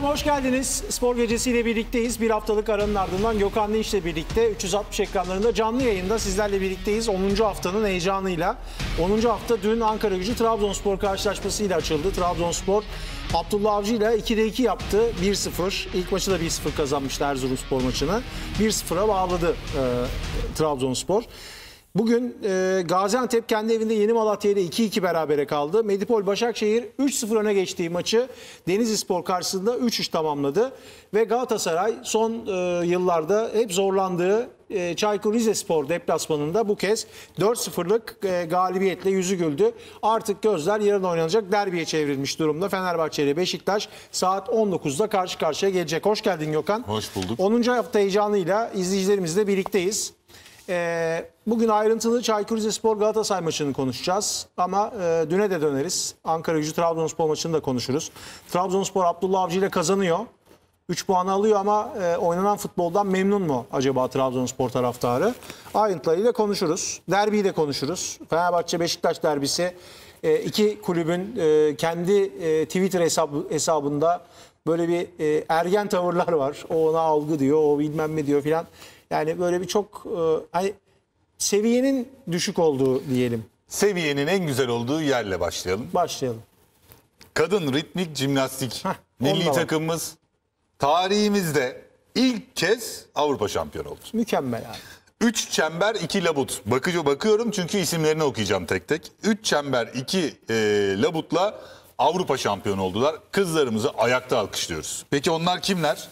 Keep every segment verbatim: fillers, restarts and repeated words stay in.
hoş geldiniz. Spor Gecesi ile birlikteyiz. Bir haftalık aranın ardından Gökhan Dinç'le birlikte üç yüz altmış ekranlarında canlı yayında sizlerle birlikteyiz. onuncu haftanın heyecanıyla. onuncu hafta dün Ankaragücü Trabzonspor karşılaşmasıyla açıldı. Trabzonspor Abdullah Avcı ile ikide iki yaptı. bir sıfır. İlk maçı da bir sıfır kazanmıştı Erzurumspor maçını. bir sıfıra bağladı e, Trabzonspor. Bugün e, Gaziantep kendi evinde Yeni Malatya ile iki iki berabere kaldı. Medipol Başakşehir üç sıfır öne geçtiği maçı Denizlispor karşısında üç üç tamamladı. Ve Galatasaray son e, yıllarda hep zorlandığı e, Çaykur Rizespor deplasmanında bu kez dört sıfırlık e, galibiyetle yüzü güldü. Artık gözler yarın oynanacak derbiye çevrilmiş durumda. Fenerbahçe ile Beşiktaş saat on dokuzda karşı karşıya gelecek. Hoş geldin Gökhan. Hoş bulduk. onuncu hafta heyecanıyla izleyicilerimizle birlikteyiz. Ee, bugün ayrıntılı Çaykur Rizespor Galatasaray maçını konuşacağız. Ama e, düne de döneriz. Ankaragücü Trabzonspor maçını da konuşuruz. Trabzonspor Abdullah Avcı ile kazanıyor. üç puanı alıyor ama e, oynanan futboldan memnun mu acaba Trabzonspor taraftarı? Ayrıntılarıyla konuşuruz. Derbiyi de konuşuruz. Fenerbahçe-Beşiktaş derbisi. E, iki kulübün e, kendi e, Twitter hesabı, hesabında böyle bir e, ergen tavırlar var. O ona algı diyor, o bilmem ne diyor filan. Yani böyle bir çok e, hani seviyenin düşük olduğu diyelim. Seviyenin en güzel olduğu yerle başlayalım. Başlayalım. Kadın ritmik jimnastik Heh, milli takımımız tarihimizde ilk kez Avrupa şampiyonu oldu. Mükemmel abi. üç çember iki labut. Bakıcı bakıyorum çünkü isimlerini okuyacağım tek tek. üç çember iki e, labutla Avrupa şampiyonu oldular. Kızlarımızı ayakta alkışlıyoruz. Peki onlar kimler?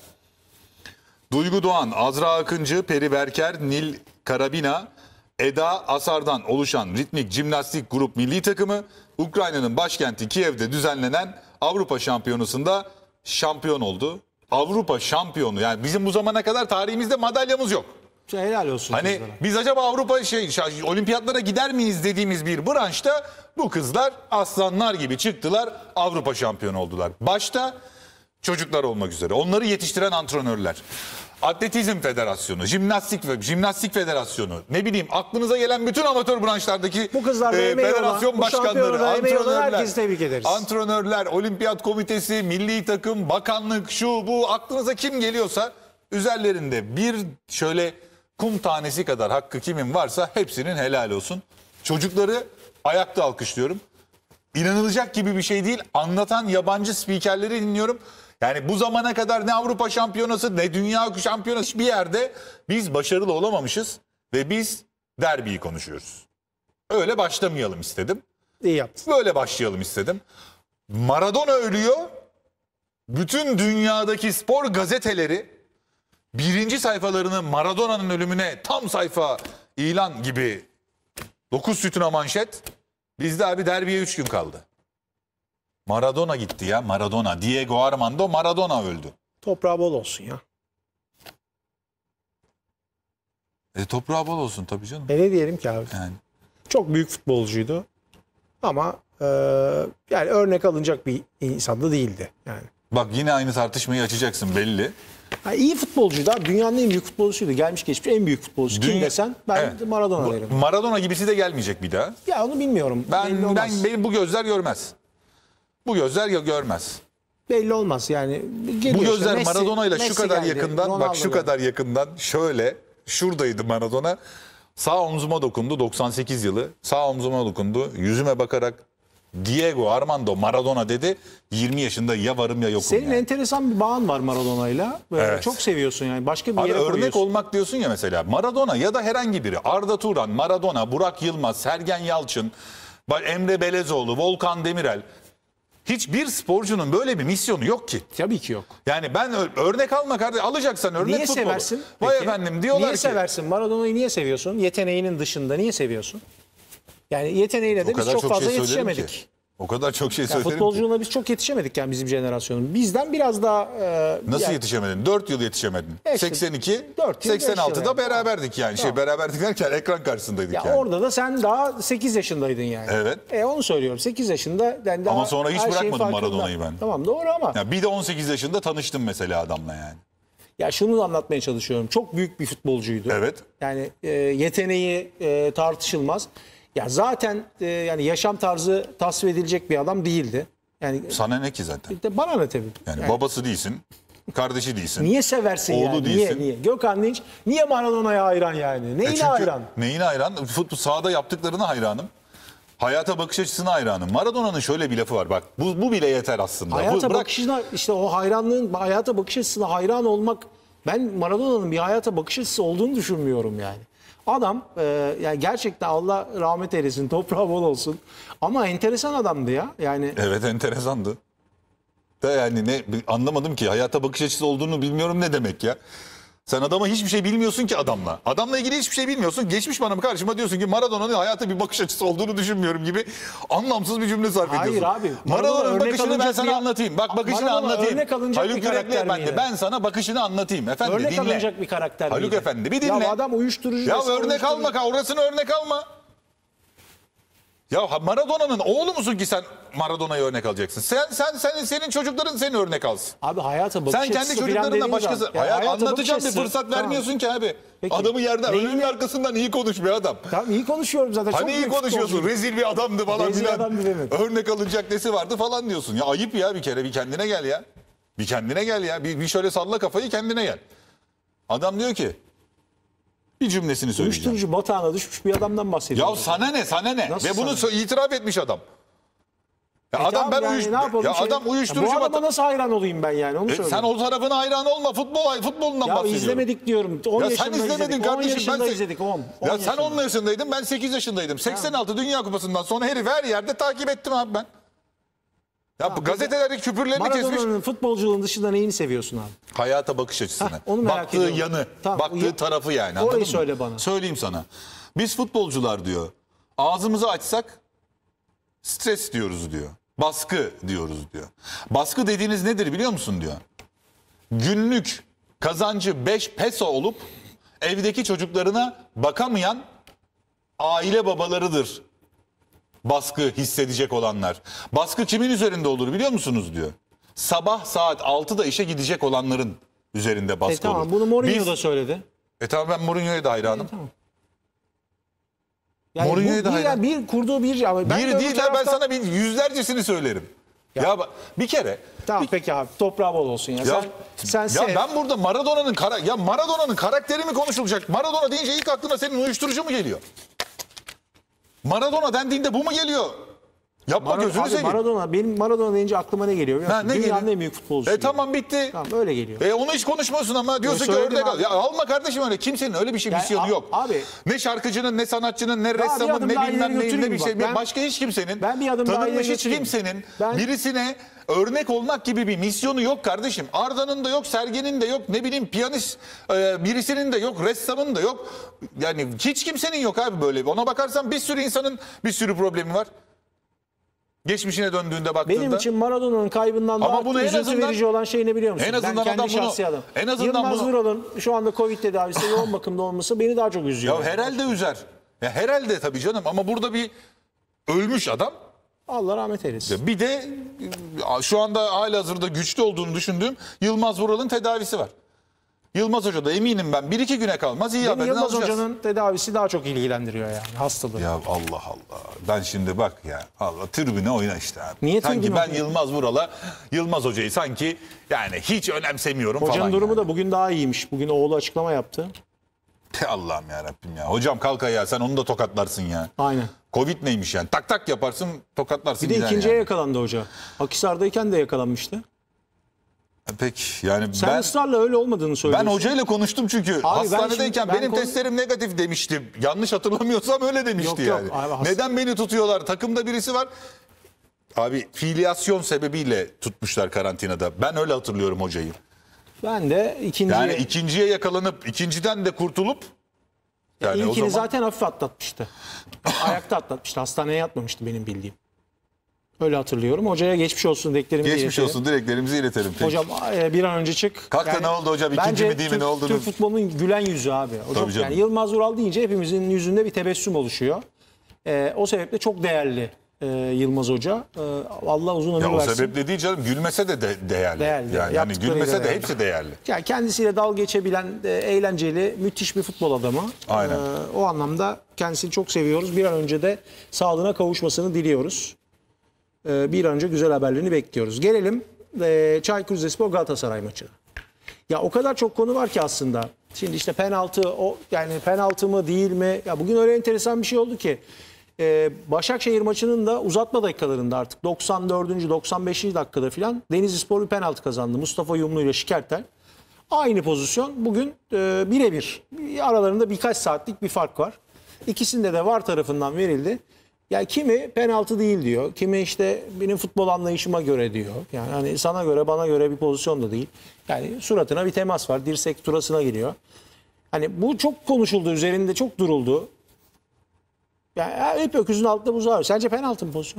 Duygu Doğan, Azra Akıncı, Peri Berker, Nil Karabina, Eda Asar'dan oluşan ritmik jimnastik grup milli takımı Ukrayna'nın başkenti Kiev'de düzenlenen Avrupa Şampiyonası'nda şampiyon oldu. Avrupa şampiyonu, yani bizim bu zamana kadar tarihimizde madalyamız yok. Helal olsun. Hani kızlara. biz acaba Avrupa şey olimpiyatlara gider miyiz dediğimiz bir branşta bu kızlar aslanlar gibi çıktılar, Avrupa şampiyonu oldular. Başta çocuklar olmak üzere. Onları yetiştiren antrenörler. Atletizm Federasyonu, Jimnastik ve Jimnastik Federasyonu, ne bileyim aklınıza gelen bütün amatör branşlardaki bu kızlarda e, emeği federasyon olan, başkanları, antrenörler, herkesi tebrik ederiz. antrenörler, olimpiyat komitesi, milli takım, bakanlık, şu bu aklınıza kim geliyorsa üzerlerinde bir şöyle kum tanesi kadar hakkı kimin varsa hepsinin helal olsun. Çocukları ayakta alkışlıyorum. İnanılacak gibi bir şey değil. Anlatan yabancı spikerleri dinliyorum. Yani bu zamana kadar ne Avrupa şampiyonası ne dünya şampiyonası bir yerde biz başarılı olamamışız ve biz derbiyi konuşuyoruz. Öyle başlamayalım istedim. İyi yaptın. Böyle başlayalım istedim. Maradona ölüyor. Bütün dünyadaki spor gazeteleri birinci sayfalarını Maradona'nın ölümüne tam sayfa ilan gibi dokuz sütuna manşet. Bizde abi derbiye üç gün kaldı. Maradona gitti ya, Maradona. Diego Armando Maradona öldü. Toprağı bol olsun ya. E toprağı bol olsun tabii canım. E ne diyelim ki abi? Yani. Çok büyük futbolcuydu. Ama e, yani örnek alınacak bir insan da değildi. Yani. Bak yine aynı tartışmayı açacaksın belli. Ha, iyi futbolcuydu abi. Dünyanın en büyük futbolcusuydu. Gelmiş geçmiş en büyük futbolcusu. Kim Dünya... desen ben evet. Maradona derim. Maradona gibisi de gelmeyecek bir daha. Ya onu bilmiyorum. Belli Ben, olmaz. ben benim bu gözler görmez. Bu gözler görmez. Belli olmaz yani. Bu gözler işte. Maradona ile şu Messi kadar geldi, yakından, Ronaldo bak şu geldi. kadar yakından şöyle şuradaydı Maradona. Sağ omzuma dokundu doksan sekiz yılı. Sağ omzuma dokundu. Yüzüme bakarak Diego Armando Maradona dedi. yirmi yaşında ya varım ya yokum. Senin yani. enteresan bir bağın var Maradona'yla. Evet. Çok seviyorsun yani. Başka bir Abi yere örnek koyuyorsun. olmak diyorsun ya mesela. Maradona ya da herhangi biri. Arda Turan, Maradona, Burak Yılmaz, Sergen Yalçın, Emre Belezoğlu, Volkan Demirel. Hiçbir sporcunun böyle bir misyonu yok ki. Tabii ki yok. Yani ben örnek alma kardeşim. Alacaksan örnek Niye futbolu. seversin? Vay Peki? efendim diyorlar niye ki. seversin? Maradona'yı niye seviyorsun? Yeteneğinin dışında niye seviyorsun? Yani yeteneğiyle de biz çok, çok fazla şey yetişemedik. Ki. O kadar çok şey yani söylerim futbolculuğuna biz çok yetişemedik yani bizim jenerasyonun. Bizden biraz daha... E, Nasıl yani, yetişemedin? dört yıl yetişemedin. işte, seksen iki, dört yıl, seksen altıda beş yıl beraberdik yani. Tamam. Şey beraberdik derken ekran karşısındaydık ya yani. orada da sen daha sekiz yaşındaydın yani. Evet. E onu söylüyorum. sekiz yaşında. Yani daha Ama sonra hiç her şeyin bırakmadım farkında. Maradona'yı ben. Tamam doğru ama. Ya bir de on sekiz yaşında tanıştım mesela adamla yani. Ya şunu anlatmaya çalışıyorum. Çok büyük bir futbolcuydu. Evet. Yani e, yeteneği e, tartışılmaz. Ya zaten e, yani yaşam tarzı tasvip edilecek bir adam değildi. Yani Sana ne ki zaten? de bana ne tabii. Yani, Yani babası değilsin, kardeşi değilsin. niye seversin Oğlu yani? değilsin. Niye niye? Gökhan Dinç niye Maradona'ya hayran yani? E Neyine çünkü hayran? neyine hayran? Futbol sahada yaptıklarına hayranım. Hayata bakış açısına hayranım. Maradona'nın şöyle bir lafı var bak. Bu, bu bile yeter aslında. Hayata bu, bırak, bakışına işte o hayranlığın hayata bakış açısına hayran olmak, ben Maradona'nın bir hayata bakış açısı olduğunu düşünmüyorum yani. Adam e, yani gerçekten Allah rahmet eylesin, toprağı bol olsun. Ama enteresan adamdı ya. Yani Evet, enteresandı. Da yani ne anlamadım ki, hayata bakış açısı olduğunu bilmiyorum ne demek ya. Sen adama hiçbir şey bilmiyorsun ki adamla. Adamla ilgili hiçbir şey bilmiyorsun. Geçmiş bana karşıma diyorsun ki Maradona'nın hayata bir bakış açısı olduğunu düşünmüyorum gibi anlamsız bir cümle sarf Hayır ediyorsun. abi, Maradona'nın Maradona örnek bakışını ben alınacak sana bir- anlatayım. Bak bakışını Maradona anlatayım. örnek alınacak Haluk bir Yürekli karakter Efendi, miydi? ben sana bakışını anlatayım. Efendi örnek dinle. alınacak bir karakter Haluk miydi? Efendi bir dinle. Ya adam uyuşturucu. Ya mesela örnek uyuşturucu. alma, orasını örnek alma. Ya Maradona'nın oğlu musun ki sen Maradona'yı örnek alacaksın? Sen sen senin senin çocukların seni örnek alsın. Abi hayata bakış Sen açısı kendi falan çocuklarına dediğin başkası zaman- Ya hayat hayata bakış anlatacağım bir açısı- fırsat Tamam. vermiyorsun ki abi. Peki, Adamı yerden neyini- önünün arkasından iyi konuş be adam. Tamam, iyi konuşuyorum zaten. Çok Hani iyi büyük konuşuyorsun. futbolcuyum. Rezil bir adamdı falan Rezil filan. adamdı demedim. Örnek alınacak nesi vardı falan diyorsun. Ya ayıp ya, bir kere bir kendine gel ya. Bir kendine gel ya. Bir, bir şöyle salla kafayı, kendine gel. Adam diyor ki bir cümlesini söyleyeceğim. Uyuşturucu batağına düşmüş bir adamdan bahsediyoruz. Ya sana ne, sana ne? Nasıl Ve bunu sana? sö- itiraf etmiş adam. Ya E adam tamam ben yani uyuş- ne yapalım ya şey- adam Ya uyuşturucu bu adama bata- nasıl hayran olayım ben yani, onu E, söylüyorum. sen o tarafına hayran olma. Futbol futbolundan Ya bahsediyorum. izlemedik diyorum. on Ya sen yaşında izlemedin izledik. on kardeşim. yaşında ben se- izledik. on. on Ya sen yaşında. on yaşındaydın, ben sekiz yaşındaydım. seksen altı Dünya Kupası'ndan sonra herif her yerde takip ettim abi ben. Ya bu gazetelerdeki küpürlerini kesmiş. Maradona'nın futbolculuğun dışında neyini seviyorsun abi? Hayata bakış açısını. Hah, onu merak baktığı ediyorum. yanı, Tamam, baktığı ya- tarafı yani. orayı Anladın mı? söyle bana. Söyleyeyim sana. Biz futbolcular diyor, ağzımızı açsak stres diyoruz diyor. Baskı diyoruz diyor. Baskı dediğiniz nedir biliyor musun diyor. Günlük kazancı beş peso olup evdeki çocuklarına bakamayan aile babalarıdır. Baskı hissedecek olanlar. Baskı kimin üzerinde olur biliyor musunuz diyor. Sabah saat altıda işe gidecek olanların üzerinde baskı E tamam, olur. bunu Mourinho Biz- da söyledi. E tamam, ben Mourinho'ya da hayranım. Yani Mourinho'ya bu da bir, hayran. bir kurduğu bir... Ama ben de Bir öbür değil ya, ben taraftan- sana bir yüzlercesini söylerim. Ya, bak, bir kere Tamam peki abi, toprağı bol olsun ya. ya, sen sen ya sev. ben burada Maradona'nın kara ya Maradona'nın karakteri mi konuşulacak? Maradona deyince ilk aklına senin uyuşturucu mu geliyor? Maradona dendiğinde bu mu geliyor? Yapma, Mara- gözünü abi seveyim. Maradona, benim Maradona deyince aklıma ne geliyor? biliyor Ha, musun? ne Dünyanın geliyor? en büyük futbolcusu. E tamam, bitti. Tamam, öyle geliyor. E onu hiç konuşmuyorsun ama diyorsun ki söyledim örnek al. abi. Ya alma kardeşim öyle. Kimsenin öyle bir şey Yani misyonu a- yok. abi- Ne şarkıcının, ne sanatçının, ne bir ressamın, adım ne daha bilmem ileri neyin, ne bir götüreyim şey. bak. Ben- başka hiç kimsenin, Ben bir adım daha tanınmış ileri hiç götüreyim. kimsenin Ben- birisine örnek olmak gibi bir misyonu yok kardeşim. Arda'nın da yok, Sergen'in de yok, ne bileyim piyanist e, birisinin de yok, ressamın da yok. Yani hiç kimsenin yok abi böyle. Ona bakarsan bir sürü insanın bir sürü problemi var. Geçmişine döndüğünde baktığında. Benim için Maradona'nın kaybından Ama daha bunu en üzüntü azından- verici olan şey ne biliyor musun? en azından ben kendi adam bunu- şahsi adım. en azından Yılmaz bunu- Vural'ın şu anda Covid tedavisinde yoğun bakımda olması beni daha çok üzüyor. Ya herhalde üzer. Ya herhalde tabii canım, ama burada bir ölmüş adam. Allah rahmet eylesin. Bir de e, şu anda halihazırda güçlü olduğunu düşündüğüm Yılmaz Vural'ın tedavisi var. Yılmaz Hoca da eminim ben bir iki güne kalmaz iyi Beni haberini Yılmaz alacağız. Hoca'nın tedavisi daha çok ilgilendiriyor yani, hastalığı. Ya Allah Allah. Ben şimdi bak ya. Allah, tribüne oyna işte abi. Niye sanki tribüne ben oyna? Yılmaz Vural'a, Yılmaz Hoca'yı sanki yani hiç önemsemiyorum Hocanın falan. durumu yani. da bugün daha iyiymiş. Bugün oğlu açıklama yaptı. Allah'ım ya Rabbim ya. Hocam kalk ya, sen onu da tokatlarsın ya. Aynen. Covid neymiş yani? Tak tak yaparsın, tokatlarsın. Bir de gider ikinciye yani. yakalandı hoca. Akhisar'dayken de yakalanmıştı. Peki yani Sen ben ısrarla öyle olmadığını ben söylüyorsun. hocayla konuştum çünkü ben hastanedeyken şimdi- ben benim konu- testlerim negatif demişti. Yanlış hatırlamıyorsam öyle demişti Yok, yok. yani. Abi hasta- Neden beni tutuyorlar? Takımda birisi var. Abi filyasyon sebebiyle tutmuşlar karantinada. Ben öyle hatırlıyorum hocayı. Ben de ikinciye... Yani ikinciye yakalanıp ikinciden de kurtulup yani o İlkini zaman zaten hafif atlatmıştı. Ayakta atlatmıştı. Hastaneye yatmamıştı benim bildiğim. Öyle hatırlıyorum. Hocaya geçmiş olsun dileklerimizi geçmiş iletelim. olsun, dileklerimizi iletelim. Peki. Hocam e, bir an önce çık. Kalk da ne oldu hocam? İkinci bence mi değil mi, Türk- ne olduğunu- Türk futbolunun gülen yüzü abi. O Tabii çok- canım. yani Yılmaz Vural deyince hepimizin yüzünde bir tebessüm oluşuyor. E, o sebeple çok değerli e, Yılmaz Hoca. E, Allah uzun ömür Ya o versin. sebeple değil canım, gülmese de, de değerli. Değerli. Yani, yani Yaptıklarıyla gülmese de değerli. hepsi değerli. Yani kendisiyle dalga geçebilen, e, eğlenceli, müthiş bir futbol adamı. Aynen. E, o anlamda kendisini çok seviyoruz. Bir an önce de sağlığına kavuşmasını diliyoruz. e, bir an önce güzel haberlerini bekliyoruz. Gelelim e, Çaykur Rizespor Galatasaray maçına. Ya o kadar çok konu var ki aslında. Şimdi işte penaltı, o yani penaltı mı değil mi? Ya bugün öyle enteresan bir şey oldu ki e, Başakşehir maçının da uzatma dakikalarında artık doksan dördüncü doksan beşinci dakikada filan Denizlispor bir penaltı kazandı. Mustafa Yumlu ile Şikertel. Aynı pozisyon bugün e, birebir. Aralarında birkaç saatlik bir fark var. İkisinde de V A R tarafından verildi. Yani kimi penaltı değil diyor. Kimi işte benim futbol anlayışıma göre diyor. Yani hani sana göre bana göre bir pozisyon da değil. Yani suratına bir temas var. Dirsek turasına giriyor. Hani bu çok konuşuldu. Üzerinde çok duruldu. Yani hep öküzün altında buzağı var. Sence penaltı mı pozisyon?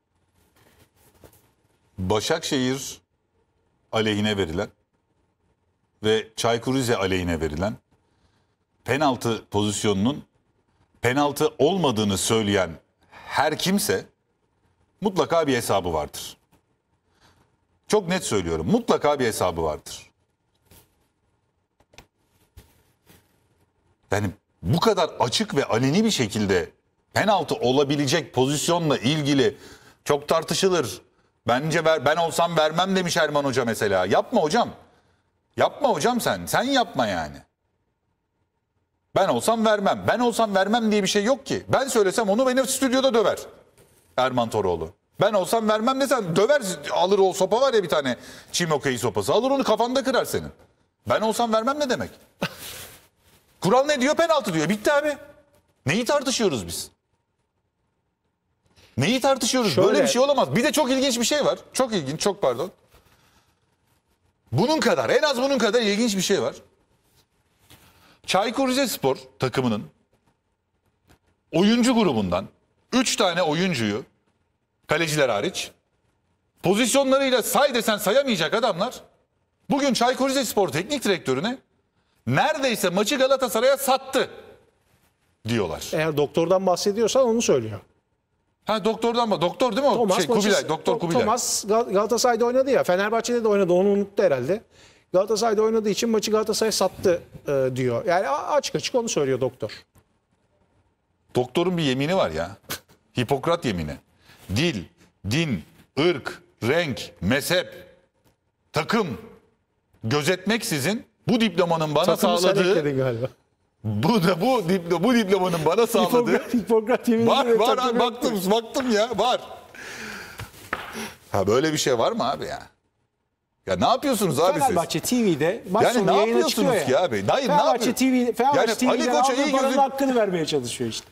Başakşehir aleyhine verilen ve Çaykur Rize aleyhine verilen penaltı pozisyonunun penaltı olmadığını söyleyen her kimse mutlaka bir hesabı vardır. Çok net söylüyorum. Mutlaka bir hesabı vardır. Yani bu kadar açık ve aleni bir şekilde penaltı olabilecek pozisyonla ilgili çok tartışılır. Bence ver, ben olsam vermem demiş Erman Hoca mesela. Yapma hocam. Yapma hocam sen. Sen yapma yani. Ben olsam vermem. Ben olsam vermem diye bir şey yok ki. Ben söylesem onu beni stüdyoda döver Erman Toroğlu. Ben olsam vermem desen döver, alır o sopa var ya bir tane çim okeyi sopası. Alır onu kafanda kırar senin. Ben olsam vermem ne demek? Kural ne diyor? Penaltı diyor. Bitti abi. Neyi tartışıyoruz biz? Neyi tartışıyoruz? Şöyle... Böyle bir şey olamaz. Bir de çok ilginç bir şey var. Çok ilginç, çok pardon. Bunun kadar, en az bunun kadar ilginç bir şey var. Çaykur Rizespor takımının oyuncu grubundan üç tane oyuncuyu, kaleciler hariç, pozisyonlarıyla say desen sayamayacak adamlar bugün Çaykur Rizespor teknik direktörüne neredeyse maçı Galatasaray'a sattı diyorlar. Eğer doktordan bahsediyorsan onu söylüyor. Ha doktordan mı? Doktor değil mi o? Thomas şey, maçı, Kubilay, Doktor Kubilay. Thomas Gal- Galatasaray'da oynadı ya. Fenerbahçe'de de oynadı. Onu unuttu herhalde. Galatasaray'da oynadığı için maçı Galatasaray sattı e, diyor. Yani açık açık onu söylüyor doktor. Doktorun bir yemini var ya. Hipokrat yemini. Dil, din, ırk, renk, mezhep, takım gözetmeksizin bu diplomanın bana Takımı sen sağladığı ekledin galiba. bu da bu diplo, bu diplomanın bana sağladığı Hipokrat, Hipokrat yemini var de var takımı abi, baktım baktım ya var. Ha böyle bir şey var mı abi ya? Ya ne yapıyorsunuz abi siz? Fenerbahçe T V'de maç Yani sonu ne yayına yapıyorsunuz çıkıyor ki ya. abi? Hayır, ne Fenerbahçe yapıyor? T V, Fenerbahçe Yani Ali T V'den Koç'a aldığı iyi paranın gözü- hakkını vermeye çalışıyor işte.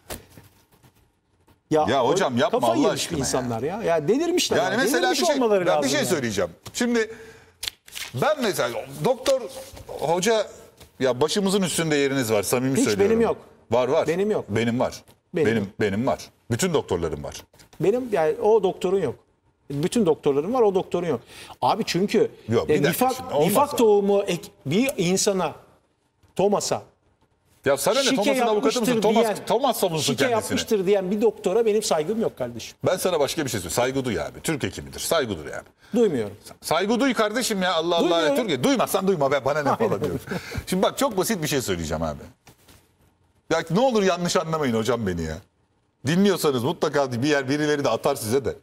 Ya hocam yapma kafayı Allah yemiş aşkına insanlar ya. Ya delirmişler. Yani ya. mesela bir Delirmiş şey, olmaları ben lazım bir şey yani. söyleyeceğim. Şimdi ben mesela doktor hoca ya başımızın üstünde yeriniz var, samimi Hiç söylüyorum. benim yok. Var var. Benim yok. Benim var. Benim Benim yok. benim, var. Bütün doktorlarım var. Benim yani o doktorun yok. Bütün doktorlarım var, o doktorun yok. Abi çünkü Yok, bir e, dakika nifak, şimdi, olmaz nifak o. tohumu ek- bir insana, Thomas'a Ya sana ne şike Thomas'ın avukatı mısın? yapmıştır Thomas, diyen, Thomas savunsun şike kendisini. yapmıştır diyen bir doktora benim saygım yok kardeşim. Ben sana başka bir şey söyleyeyim. Saygı duy abi. Türk hekimidir. Saygı duy yani. Duymuyorum. Saygı duy kardeşim ya. Allah Allah. Duymuyorum. Türkiye. Duymazsan duyma be. Bana ne falan diyorum. Şimdi bak çok basit bir şey söyleyeceğim abi. Ya ne olur yanlış anlamayın hocam beni ya. Dinliyorsanız mutlaka bir yer birileri de atar size de.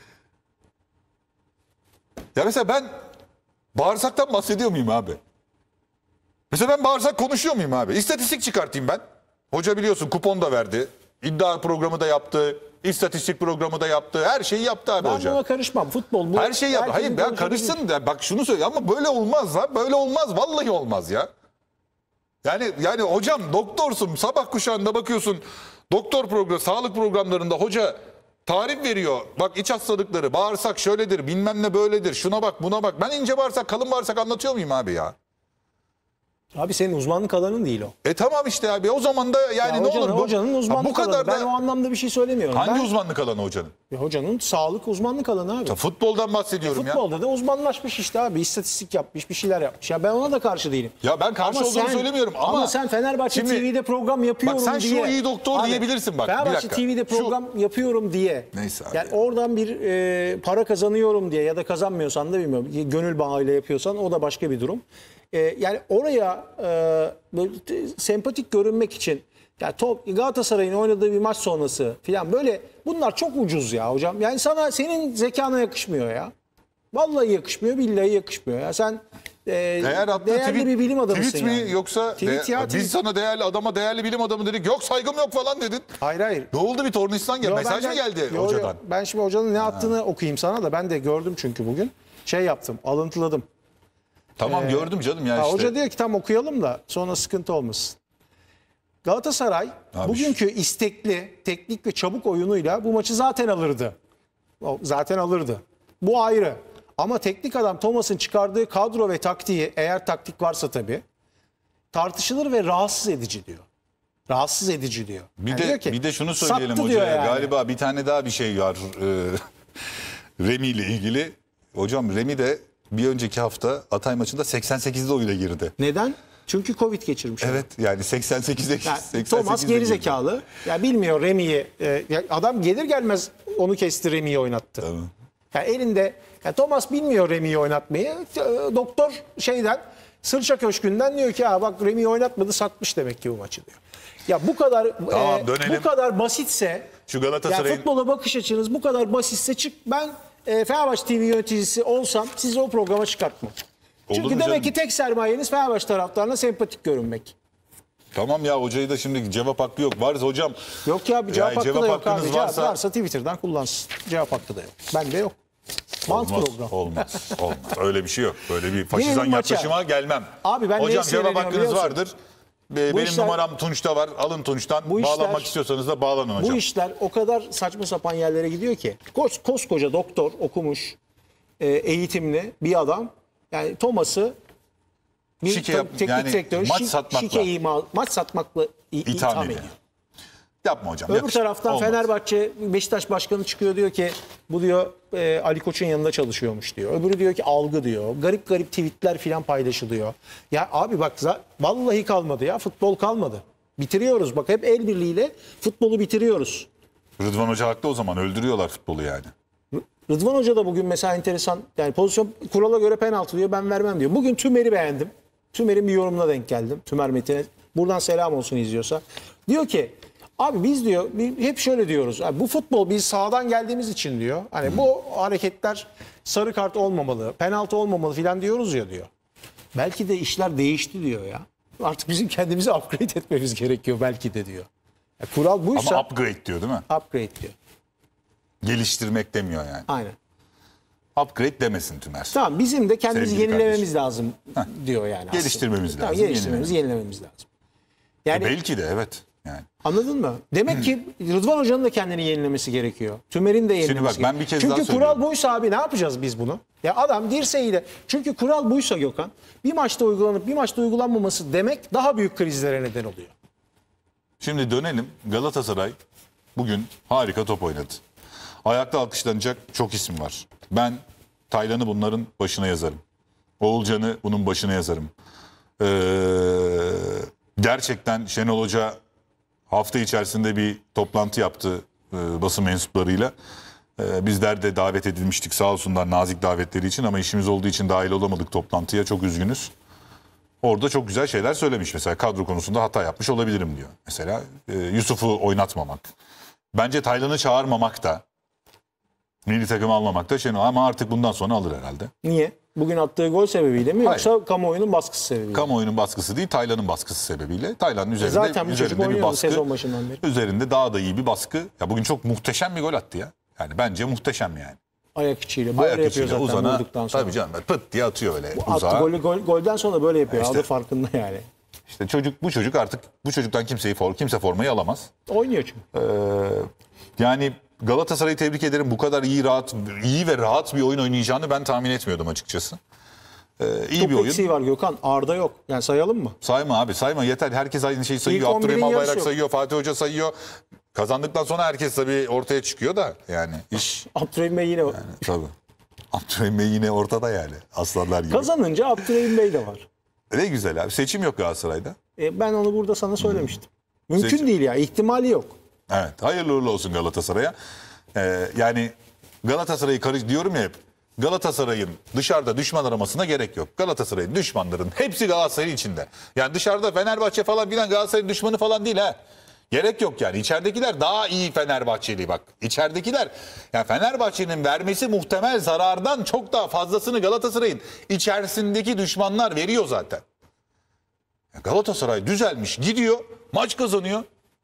Ya mesela ben bağırsaktan bahsediyor muyum abi? Mesela ben bağırsak konuşuyor muyum abi? İstatistik çıkartayım ben. Hoca biliyorsun kupon da verdi. İddia programı da yaptı. İstatistik programı da yaptı. Her şeyi yaptı abi Ben hoca. buna karışmam. Futbol bu. Her şeyi yaptı. Herkesin Hayır ben konuşabildiği- karışsın da bak şunu söyle ama böyle olmaz lan. Böyle olmaz. Vallahi olmaz ya. Yani yani hocam doktorsun. Sabah kuşağında bakıyorsun. Doktor programı, sağlık programlarında hoca tarif veriyor. Bak iç hastalıkları, bağırsak şöyledir, bilmem ne böyledir. Şuna bak, buna bak. Ben ince bağırsak, kalın bağırsak anlatıyor muyum abi ya? Abi senin uzmanlık alanın değil o. E tamam işte abi. O zaman da yani Ya ne hocanın, olur bu? hocanın Ha, uzmanlık bu kadar alanı. Ben da o anlamda bir şey söylemiyorum. hangi ben, uzmanlık alanı hocanın? Ya hocanın sağlık uzmanlık alanı abi. Ya futboldan bahsediyorum ya. Futbolda da uzmanlaşmış işte abi. İstatistik yapmış, bir şeyler yapmış. Ya ben ona da karşı değilim. Ya ben karşı Ama olduğumu sen- söylemiyorum ama, ama sen Fenerbahçe şimdi- T V'de program yapıyorum Bak sen şu diye. iyi doktor diyebilirsin bak, bir Fenerbahçe dakika. T V'de Şu- program yapıyorum diye. Neyse abi Yani ya. oradan bir e, para kazanıyorum diye ya da kazanmıyorsan da bilmiyorum. Gönül bağıyla yapıyorsan o da başka bir durum. E, yani oraya e, böyle t- sempatik görünmek için Ya top, Galatasaray'ın oynadığı bir maç sonrası falan böyle bunlar çok ucuz ya hocam. Yani sana senin zekana yakışmıyor ya. Vallahi yakışmıyor, billahi yakışmıyor ya. Sen e, Eğer attı değerli tweet, bir bilim adamısın tweet mi yani. yoksa Tweet de- ya, biz tweet. sana değerli adama değerli bilim adamı dedik. Yok saygım yok falan dedin. Hayır hayır. Ne oldu bir tornistan gel? Yo, Mesaj ben mı de- geldi yo, yo, hocadan? ben şimdi hocanın ne attığını okuyayım sana da ben de gördüm çünkü bugün. Şey yaptım, alıntıladım. Tamam gördüm canım ya Ha, işte. hoca diyor ki tam okuyalım da sonra sıkıntı olmasın. Galatasaray Abi bugünkü istekli, teknik ve çabuk oyunuyla bu maçı zaten alırdı. O zaten alırdı. Bu ayrı. Ama teknik adam Thomas'ın çıkardığı kadro ve taktiği, eğer taktik varsa tabii, tartışılır ve rahatsız edici diyor. Rahatsız edici diyor. Bir Yani de diyor ki, bir de şunu sattı söyleyelim diyor hocaya. yani. Galiba bir tane daha bir şey var. E, Remi ile ilgili. Hocam Remi de bir önceki hafta Hatay maçında seksen sekizde oyuna girdi. Neden? Çünkü Covid geçirmiş. Evet yani seksen sekizde Yani seksen Thomas sekizde geri girdi. zekalı. Ya bilmiyor Remi'yi. E, ya adam gelir gelmez onu kesti, Remi'yi oynattı. Tamam. Ya elinde ya Thomas bilmiyor Remi'yi oynatmayı. E, Doktor şeyden Sırça Köşkü'nden diyor ki ha bak Remi'yi oynatmadı, satmış demek ki bu maçı diyor. Ya bu kadar Tamam, e, dönelim. bu kadar basitse Şu ya Galatasaray'ın futbola bakış açınız bu kadar basitse çık ben e, Fenerbahçe T V yöneticisi olsam sizi o programa çıkartmam. Olur Çünkü mu demek canım? ki tek sermayeniz Fenerbahçe taraftarına sempatik görünmek. Tamam ya hocayı da şimdi cevap hakkı yok. Varsa hocam. Yok ya bir cevap Yani hakkı cevap da yok abi. hakkınız Cevap varsa- varsa Twitter'dan kullansın. Cevap hakkı da yok. Bende yok. Bant Olmaz, program. olmaz, olmaz. Öyle bir şey yok. Böyle bir faşizan Gelelim maça. yaklaşıma gelmem. Abi ben neyi Hocam cevap seyrediyorum hakkınız biliyor musun? vardır. Be- Bu Benim işler- numaram Tunç'ta var. Alın Tunç'tan. Bu işler- Bağlanmak istiyorsanız da bağlanın hocam. Bu işler o kadar saçma sapan yerlere gidiyor ki. Kos, koskoca doktor okumuş, e, eğitimli bir adam. Yani Thomas'ı bir Şike te- yap- teknik yani direktörü maç şi- satmakla. şike ima, maç satmakla i- itham, İtham ediyor. ediyor. Yapma hocam. Öbür yakışır. taraftan Olmaz. Fenerbahçe Beşiktaş başkanı çıkıyor diyor ki bu diyor e, Ali Koç'un yanında çalışıyormuş diyor. Öbürü diyor ki algı diyor. Garip garip tweetler filan paylaşılıyor. Ya abi bak za- vallahi kalmadı ya, futbol kalmadı. Bitiriyoruz bak, hep el birliğiyle futbolu bitiriyoruz. Rıdvan Hoca haklı o zaman. Öldürüyorlar futbolu yani. Rıdvan Hoca da bugün mesela enteresan, yani pozisyon kurala göre penaltı diyor, ben vermem diyor. Bugün Tümer'i beğendim. Tümer'in bir yorumuna denk geldim. Tümer Metin'e. Buradan selam olsun izliyorsa. Diyor ki abi biz diyor bir- hep şöyle diyoruz. Abi bu futbol biz sahadan geldiğimiz için diyor. Hani bu hareketler sarı kart olmamalı, penaltı olmamalı filan diyoruz ya diyor. Belki de işler değişti diyor ya. Artık bizim kendimizi upgrade etmemiz gerekiyor belki de diyor. Ya kural buysa Ama upgrade diyor değil mi? upgrade diyor. Geliştirmek demiyor yani. Aynen. Upgrade demesin Tümer. Tamam, bizim de kendimizi Sevgili yenilememiz lazım diyor yani. aslında. Geliştirmemiz Tamam, lazım, geliştirmemiz, yenilememiz lazım. Yani Belki de evet. Yani. anladın mı? Demek ki Rıdvan Hoca'nın da kendini yenilemesi gerekiyor. Tümer'in de yenilemesi bak, ben gerekiyor. bir kez Çünkü daha kural söylüyorum. buysa abi ne yapacağız biz bunu? Ya adam dirseğiyle. Çünkü kural buysa Gökhan, bir maçta uygulanıp bir maçta uygulanmaması demek daha büyük krizlere neden oluyor. Şimdi dönelim. Galatasaray bugün harika top oynadı. Ayakta alkışlanacak çok isim var. Ben Taylan'ı bunların başına yazarım. Oğulcan'ı bunun başına yazarım. Ee, gerçekten Şenol Hoca hafta içerisinde bir toplantı yaptı e, basın mensuplarıyla. E, bizler de davet edilmiştik sağ olsunlar nazik davetleri için ama işimiz olduğu için dahil olamadık toplantıya. Çok üzgünüz. Orada çok güzel şeyler söylemiş. Mesela kadro konusunda hata yapmış olabilirim diyor. Mesela e, Yusuf'u oynatmamak. Bence Taylan'ı çağırmamak da milli takım almamak da Şenol ama artık bundan sonra alır herhalde. Niye? Bugün attığı gol sebebiyle mi Hayır. yoksa kamuoyunun baskısı sebebiyle mi? Kamuoyunun baskısı değil, Taylan'ın baskısı sebebiyle. Taylan'ın üzerinde, Zaten bu çocuk üzerinde bir oynuyordu baskı. sezon başından beri. Üzerinde daha da iyi bir baskı. Ya bugün çok muhteşem bir gol attı ya. Yani bence muhteşem yani. Ayak içiyle böyle Ayak yapıyor içiyle zaten uzana. vurduktan sonra. Tabii canım pıt diye atıyor öyle Attı uzağa. golü, gol, golden sonra böyle yapıyor. İşte. Aldı farkında yani. İşte çocuk bu çocuk artık bu çocuktan kimseyi for kimse formayı alamaz. Oynuyor çünkü. Yani Galatasaray'ı tebrik ederim. Bu kadar iyi rahat iyi ve rahat bir oyun oynayacağını ben tahmin etmiyordum açıkçası. Ee, iyi Çok bir oyun. eksiği var Gökhan. Arda yok. Yani sayalım mı? Sayma abi sayma yeter. Herkes aynı şeyi sayıyor. İlk on birin Abdurrahman yarısı Bayrak yok. sayıyor. Fatih Hoca sayıyor. Kazandıktan sonra herkes tabii ortaya çıkıyor da yani iş Abdurrahim Bey yine tabii. Abdurrahim Bey yine ortada yani. Aslanlar gibi. kazanınca Abdurrahim Bey de var. Ne güzel abi. Seçim yok Galatasaray'da. E, ben onu burada sana söylemiştim. Mümkün Seçim. değil ya. İhtimali yok. Evet. Hayırlı uğurlu olsun Galatasaray'a. Ee, yani Galatasaray'ı karış diyorum ya hep. Galatasaray'ın dışarıda düşman aramasına gerek yok. Galatasaray'ın düşmanların hepsi Galatasaray'ın içinde. Yani dışarıda Fenerbahçe falan filan Galatasaray'ın düşmanı falan değil ha. Gerek yok yani. İçeridekiler daha iyi Fenerbahçeli bak. İçeridekiler yani Fenerbahçe'nin vermesi muhtemel zarardan çok daha fazlasını Galatasaray'ın içerisindeki düşmanlar veriyor zaten. Galatasaray düzelmiş, gidiyor, maç kazanıyor.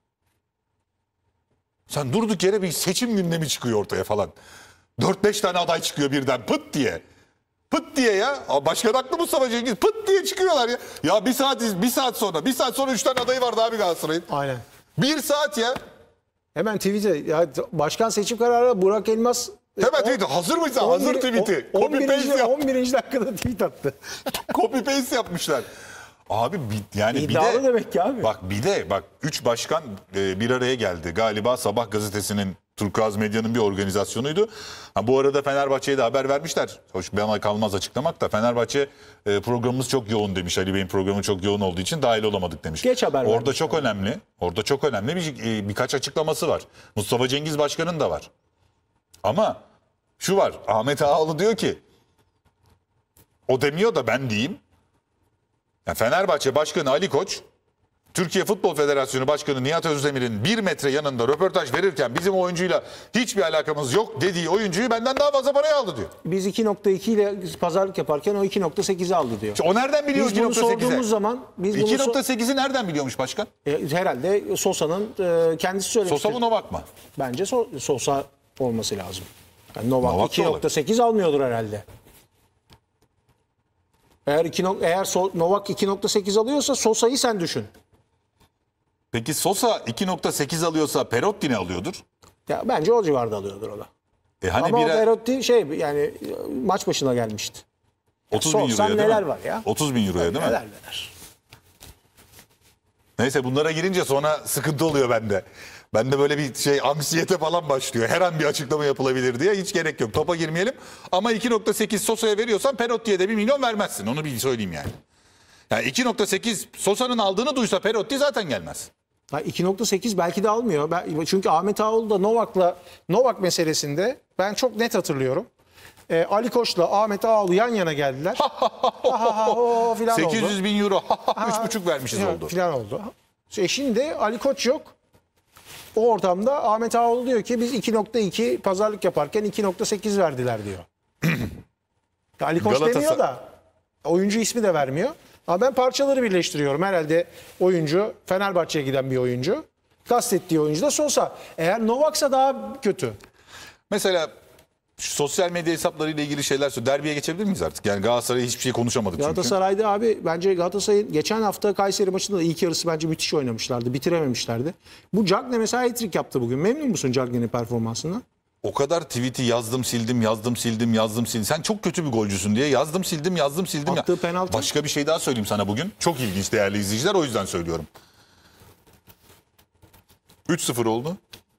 Sen durduk yere bir seçim gündemi çıkıyor ortaya falan. dört beş tane aday çıkıyor birden pıt diye. Pıt diye ya. Başkan haklı Mustafa Cengiz. Pıt diye çıkıyorlar ya. Ya bir saat bir saat sonra, bir saat sonra üç tane adayı vardı abi Galatasaray'ın. Aynen. Bir saat ya. Hemen tweet'e ya başkan seçim kararı Burak Elmas Hemen tweet. Hazır mıyız? Hazır tweet'i. Copy paste yap. on birinci dakikada tweet attı. Copy paste yapmışlar. Abi bir, yani İddialı bir de demek ki abi. Bak bir de bak üç başkan e, bir araya geldi. Galiba Sabah gazetesinin Turkuaz Medya'nın bir organizasyonuydu. Ha, bu arada Fenerbahçe'ye de haber vermişler. Hoş bana kalmaz açıklamak da Fenerbahçe e, programımız çok yoğun demiş. Ali Bey'in programı çok yoğun olduğu için dahil olamadık demiş. Geç haber Orada vermiş çok yani. önemli. Orada çok önemli bir e, birkaç açıklaması var. Mustafa Cengiz Başkan'ın da var. Ama şu var. Ahmet Ağaoğlu diyor ki o demiyor da ben diyeyim. Yani Fenerbahçe Başkanı Ali Koç, Türkiye Futbol Federasyonu Başkanı Nihat Özdemir'in bir metre yanında röportaj verirken bizim oyuncuyla hiçbir alakamız yok dediği oyuncuyu benden daha fazla paraya aldı diyor. Biz iki nokta iki ile pazarlık yaparken o iki nokta sekizi aldı diyor. İşte o nereden biliyor Biz bunu iki nokta sekize? sorduğumuz zaman biz bunu iki so- nokta sekizi nereden biliyormuş başkan? e, herhalde Sosa'nın e, kendisi söylemiştir. Sosa mı Novak mı? Bence so- Sosa olması lazım. Yani Novak, Novak da iki nokta sekiz almıyordur herhalde. Eğer iki, eğer so- Novak iki nokta sekiz alıyorsa Sosa'yı sen düşün. Peki Sosa iki nokta sekiz alıyorsa Perotti ne alıyordur? Ya bence o civarda alıyordur o da. E hani Ama o bire Perotti şey yani maç başına gelmişti. otuz bin sorsan euroya değil neler mi? var ya? otuz bin euroya değil mi? Neler neler. Neyse bunlara girince sonra sıkıntı oluyor bende. Bende böyle bir şey anksiyete falan başlıyor. Her an bir açıklama yapılabilir diye hiç gerek yok. Topa girmeyelim. Ama iki nokta sekiz Sosa'ya veriyorsan Perotti'ye de bir milyon vermezsin. Onu bir söyleyeyim yani. Yani iki nokta sekiz Sosa'nın aldığını duysa Perotti zaten gelmez. Ha, iki nokta sekiz belki de almıyor. Ben, çünkü Ahmet Ağaoğlu da Novak'la Novak meselesinde ben çok net hatırlıyorum. Ee, Ali Koç'la Ahmet Ağaoğlu yan yana geldiler. ha ha ha o filan oldu. sekiz yüz bin euro üç buçuk vermişiz Ya, oldu. Filan oldu. E şimdi Ali Koç yok. O ortamda Ahmet Ağaoğlu diyor ki biz iki nokta iki pazarlık yaparken iki nokta sekiz verdiler diyor. Ya Ali Koç Galatasaray- demiyor da oyuncu ismi de vermiyor. Ama ben parçaları birleştiriyorum. Herhalde oyuncu Fenerbahçe'ye giden bir oyuncu. Kastettiği oyuncu da Sosa. Eğer Novak'sa daha kötü. Mesela şu sosyal medya hesaplarıyla ilgili şeyler söyle. Derbiye geçebilir miyiz artık? Yani Galatasaray'a hiçbir şey konuşamadık çünkü. Galatasaray'da abi bence Galatasaray'ın geçen hafta Kayseri maçında da ilk yarısı bence müthiş oynamışlardı. Bitirememişlerdi. Bu Cagne mesela hat-trick yaptı bugün. Memnun musun Cagne'nin performansından? O kadar tweet'i yazdım sildim yazdım sildim yazdım sildim. Sen çok kötü bir golcüsün diye yazdım sildim yazdım sildim. Attığı ya. penaltı. Başka bir şey daha söyleyeyim sana bugün. Çok ilginç değerli izleyiciler o yüzden söylüyorum. üç sıfır oldu.